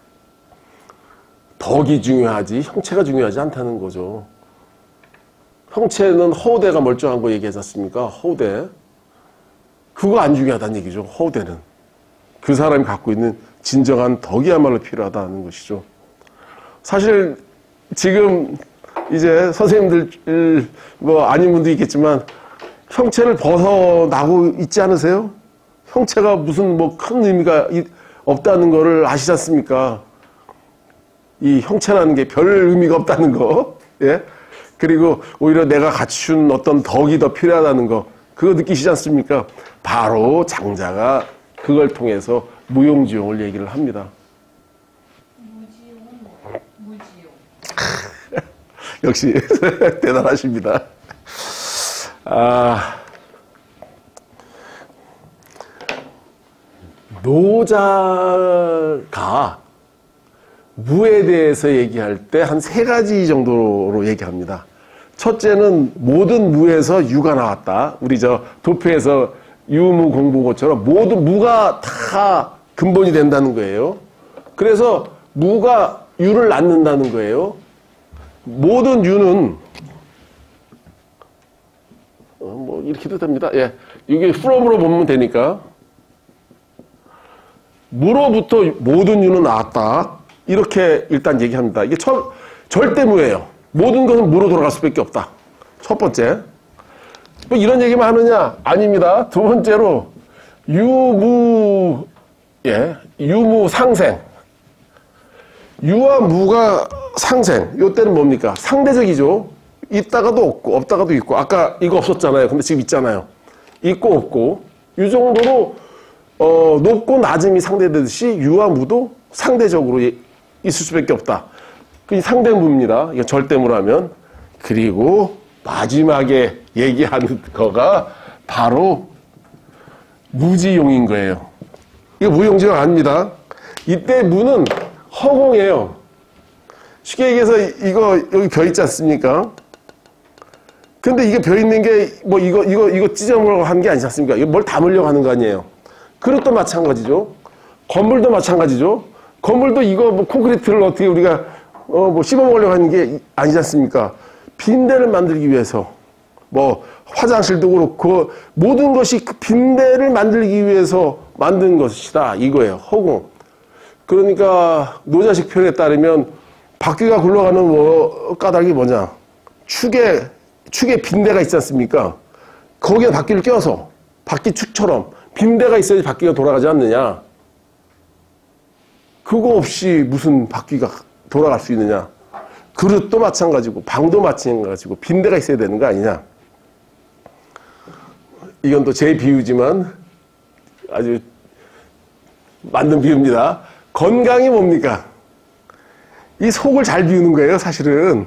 덕이 중요하지 형체가 중요하지 않다는 거죠. 형체는 허우대가 멀쩡한 거 얘기하지 않습니까? 허우대. 그거 안 중요하다는 얘기죠. 허우대는. 그 사람이 갖고 있는 진정한 덕이야말로 필요하다는 것이죠. 사실 지금 이제 선생님들 뭐 아닌 분도 있겠지만 형체를 벗어나고 있지 않으세요? 형체가 무슨 뭐 큰 의미가 없다는 거를 아시지 않습니까? 이 형체라는 게 별 의미가 없다는 거. 예? 그리고 오히려 내가 갖춘 어떤 덕이 더 필요하다는 거. 그거 느끼시지 않습니까? 바로 장자가 그걸 통해서 무용지용을 얘기를 합니다. 무지용, 무지용. 역시 대단하십니다. 아, 노자가 무에 대해서 얘기할 때 한 세 가지 정도로 얘기합니다. 첫째는 모든 무에서 유가 나왔다. 우리 저 도표에서 유무 공부고처럼 모든 무가 다 근본이 된다는 거예요. 그래서 무가 유를 낳는다는 거예요. 모든 유는 어, 뭐 이렇게도 됩니다. 예, 이게 from으로 보면 되니까 무로부터 모든 유는 나왔다. 이렇게 일단 얘기합니다. 이게 첫, 절대무예요. 모든 것은 무로 돌아갈 수밖에 없다. 첫 번째. 뭐 이런 얘기만 하느냐? 아닙니다. 두 번째로 유무, 예, 유무 상생. 유와 무가 상생. 요때는 뭡니까? 상대적이죠. 있다가도 없고 없다가도 있고. 아까 이거 없었잖아요. 근데 지금 있잖아요. 있고 없고. 이 정도로 어, 높고 낮음이 상대되듯이 유와 무도 상대적으로 있을 수밖에 없다. 그 상대무입니다. 이거 절대무로 하면. 그리고 마지막에 얘기하는 거가 바로 무지용인 거예요. 이거 무용지용 아닙니다. 이때 무는 허공이에요. 쉽게 얘기해서 이거 여기 벼 있지 않습니까? 근데 이게 벼 있는 게 뭐 이거 이거 이거 찢어먹으려고 하는 게 아니지 않습니까? 이거 뭘 담으려고 하는 거 아니에요. 그릇도 마찬가지죠. 건물도 마찬가지죠. 건물도 이거 뭐 콘크리트를 어떻게 우리가 어 뭐 씹어 먹으려고 하는 게 아니지 않습니까? 빈대를 만들기 위해서 뭐 화장실도 그렇고 모든 것이 그 빈대를 만들기 위해서 만든 것이다 이거예요. 허공. 그러니까 노자식 표현에 따르면 바퀴가 굴러가는 뭐 까닭이 뭐냐? 축에 축에 빈대가 있지 않습니까? 거기에 바퀴를 껴서 바퀴 축처럼 빈대가 있어야지 바퀴가 돌아가지 않느냐? 그거 없이 무슨 바퀴가 돌아갈 수 있느냐? 그릇도 마찬가지고 방도 마찬가지고 빈대가 있어야 되는 거 아니냐? 이건 또 제 비유지만 아주 맞는 비유입니다. 건강이 뭡니까? 이 속을 잘 비우는 거예요, 사실은.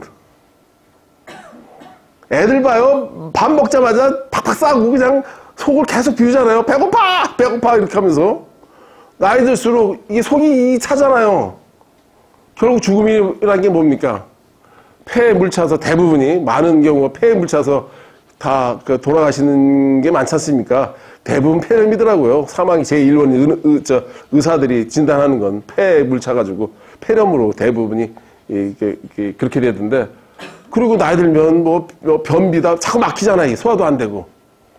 애들 봐요. 밥 먹자마자 팍팍 싸고 그냥 속을 계속 비우잖아요. 배고파! 배고파! 이렇게 하면서. 나이 들수록 이게 속이 차잖아요. 결국 죽음이라는 게 뭡니까? 폐에 물 차서 대부분이, 많은 경우가 폐에 물 차서 다 돌아가시는 게 많지 않습니까? 대부분 폐렴이더라고요. 사망이 제일 번 의, 의, 저, 의사들이 진단하는 건 폐에 물 차가지고 폐렴으로 대부분이 이렇게, 이렇게 그렇게 되던데, 그리고 나이 들면 뭐, 뭐 변비다 자꾸 막히잖아요. 소화도 안 되고.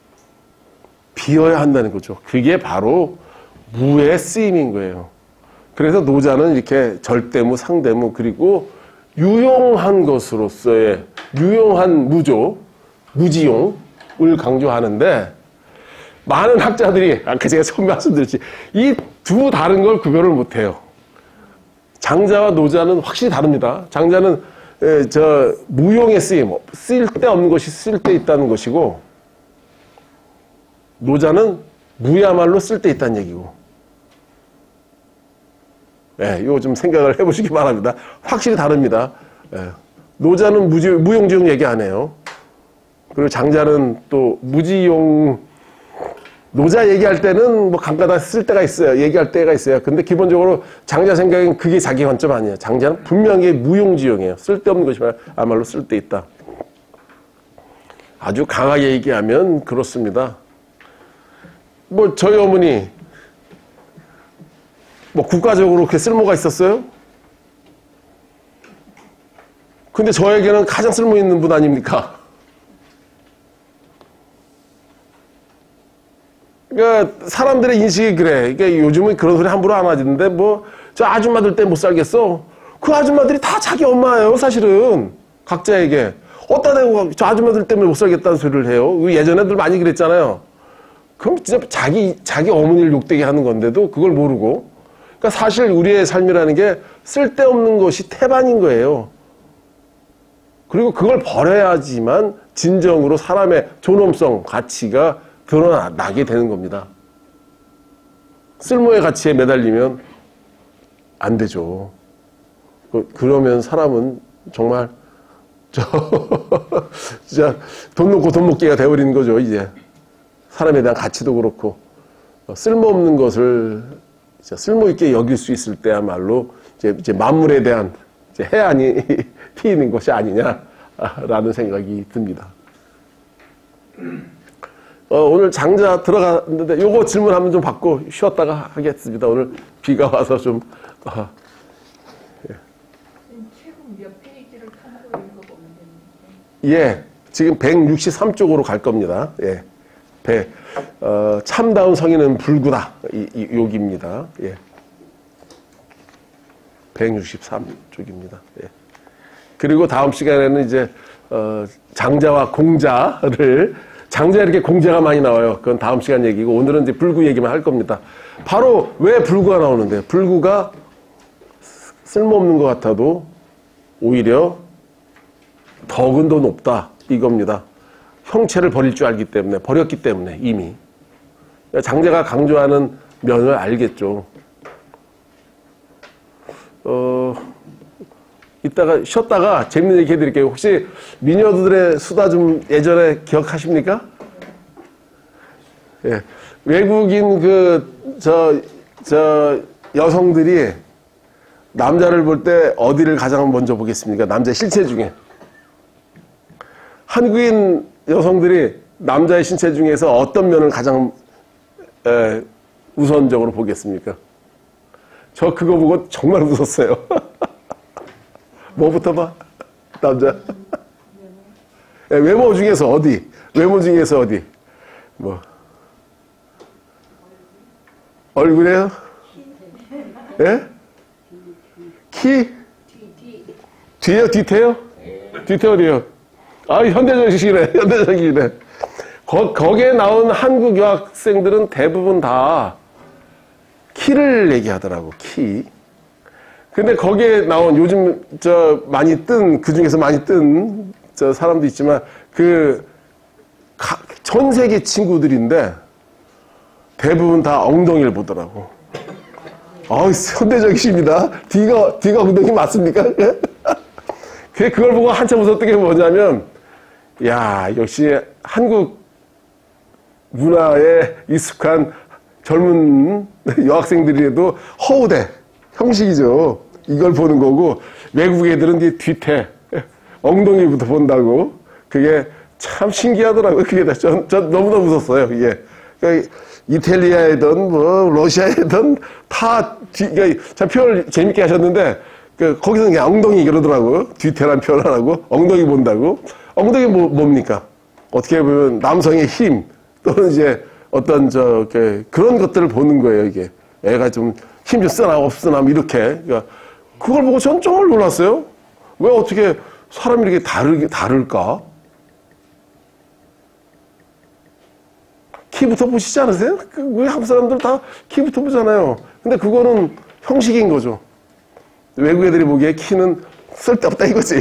비워야 한다는 거죠. 그게 바로 무의 쓰임인 거예요. 그래서 노자는 이렇게 절대무, 상대무, 그리고 유용한 것으로서의 유용한 무조, 무지용을 강조하는데, 많은 학자들이 아까 제가 처음 말씀드렸지 이 두 다른 걸 구별을 못해요. 장자와 노자는 확실히 다릅니다. 장자는 에, 저 무용의 쓰임, 쓸데없는 것이 쓸데 있다는 것이고, 노자는 무야말로 쓸데 있다는 얘기고. 예, 이거 좀 생각을 해보시기 바랍니다. 확실히 다릅니다. 예, 노자는 무지, 무용지용 얘기 안 해요. 그리고 장자는 또 무지용, 노자 얘기할 때는 뭐 간간다 쓸 때가 있어요. 얘기할 때가 있어요. 근데 기본적으로 장자 생각엔 그게 자기 관점 아니에요. 장자는 분명히 무용지용이에요. 쓸데없는 것이야말로 쓸데있다. 아주 강하게 얘기하면 그렇습니다. 뭐 저희 어머니 뭐 국가적으로 그렇게 쓸모가 있었어요? 근데 저에게는 가장 쓸모 있는 분 아닙니까? 그러니까 사람들의 인식이 그래. 그러니까 요즘은 그런 소리 함부로 안 하는데 뭐 저 아줌마들 때문에 못 살겠어. 그 아줌마들이 다 자기 엄마예요, 사실은. 각자에게. 어디다 대고 저 아줌마들 때문에 못 살겠다는 소리를 해요. 예전에들 많이 그랬잖아요. 그럼 진짜 자기 자기 어머니를 욕되게 하는 건데도 그걸 모르고. 그러니까 사실 우리의 삶이라는 게 쓸데없는 것이 태반인 거예요. 그리고 그걸 버려야지만 진정으로 사람의 존엄성, 가치가 드러나게 되는 겁니다. 쓸모의 가치에 매달리면 안 되죠. 그러면 사람은 정말 저 진짜 돈 놓고 돈 먹기가 돼버리는 거죠. 이제 사람에 대한 가치도 그렇고 쓸모없는 것을 쓸모있게 여길 수 있을 때야말로 이제, 이제 만물에 대한 이제 해안이 피이는 것이 아니냐라는 생각이 듭니다. 어, 오늘 장자 들어갔는데 요거 질문 한번 좀 받고 쉬었다가 하겠습니다. 오늘 비가 와서 좀 어. 예. 최근 몇 페이지를 탐구로 읽어보면 되는데. 예, 지금 백육십삼 쪽으로 갈 겁니다. 예, 배, 어, 참다운 성인은 불구다. 이, 이 여기입니다. 예, 백육십삼 쪽입니다. 예. 그리고 다음 시간에는 이제 어, 장자와 공자를 장자에 이렇게 공자가 많이 나와요. 그건 다음 시간 얘기고 오늘은 이제 불구 얘기만 할 겁니다. 바로 왜 불구가 나오는데 불구가 쓸모없는 것 같아도 오히려 덕은 더 높다 이겁니다. 형체를 버릴 줄 알기 때문에 버렸기 때문에 이미 장자가 강조하는 면을 알겠죠. 어, 이따가 쉬었다가 재밌는 얘기 해드릴게요. 혹시 미녀들의 수다 좀 예전에 기억하십니까? 예. 외국인 그, 저, 저, 여성들이 남자를 볼 때 어디를 가장 먼저 보겠습니까? 남자 신체 중에. 한국인 여성들이 남자의 신체 중에서 어떤 면을 가장 에, 우선적으로 보겠습니까? 저 그거 보고 정말 웃었어요. 뭐부터 봐? 남자. 예, 외모 중에서 어디? 외모 중에서 어디? 뭐? 얼굴이에요? 예? 키? 뒤에요? 뒤태요? 뒤태 어디요? 아, 현대적이시네. 현대적이네. 거, 거기에 나온 한국 여학생들은 대부분 다 키를 얘기하더라고, 키. 근데 거기에 나온 요즘 저 많이 뜬, 그 중에서 많이 뜬 저 사람도 있지만 그 전 세계 친구들인데 대부분 다 엉덩이를 보더라고. 아우, 현대적이십니다. D가, D가 엉덩이 맞습니까? 그걸 보고 한참 웃었던 게 뭐냐면, 야, 역시 한국 문화에 익숙한 젊은 여학생들이라도 허우대, 형식이죠. 이걸 보는 거고, 외국 애들은 이제 뒤태, 엉덩이부터 본다고. 그게 참 신기하더라고요. 그게 다, 전, 전 너무너무 웃었어요, 이게. 그러니까 이탈리아에든 뭐, 러시아에든 다, 뒤, 그러니까 참 표현을 재밌게 하셨는데, 그, 거기서는 그냥 엉덩이 그러더라고요. 뒤태란 표현 안 하고, 엉덩이 본다고. 엉덩이 뭐, 뭡니까? 어떻게 보면 남성의 힘, 또는 이제 어떤 저, 그, 그런 것들을 보는 거예요, 이게. 애가 좀 힘 좀 쓰나, 없으나, 이렇게. 그러니까 그걸 보고 전 정말 놀랐어요. 왜 어떻게 사람이 이렇게 다르게, 다를까? 키부터 보시지 않으세요? 그, 우리 한국 사람들 다 키부터 보잖아요. 근데 그거는 형식인 거죠. 외국 애들이 보기에 키는 쓸데없다 이거지.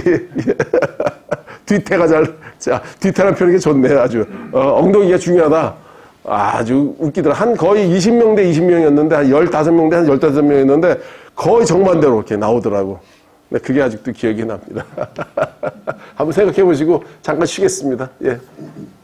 뒤태가 잘, 자, 뒤태라는 표현이 좋네, 아주. 어, 엉덩이가 중요하다. 아주 웃기더라. 한 거의 이십 명 대 이십 명이었는데, 한 십오 명 대 한 십오 명이었는데, 거의 정반대로 이렇게 나오더라고. 근데 그게 아직도 기억이 납니다. 한번 생각해 보시고, 잠깐 쉬겠습니다. 예.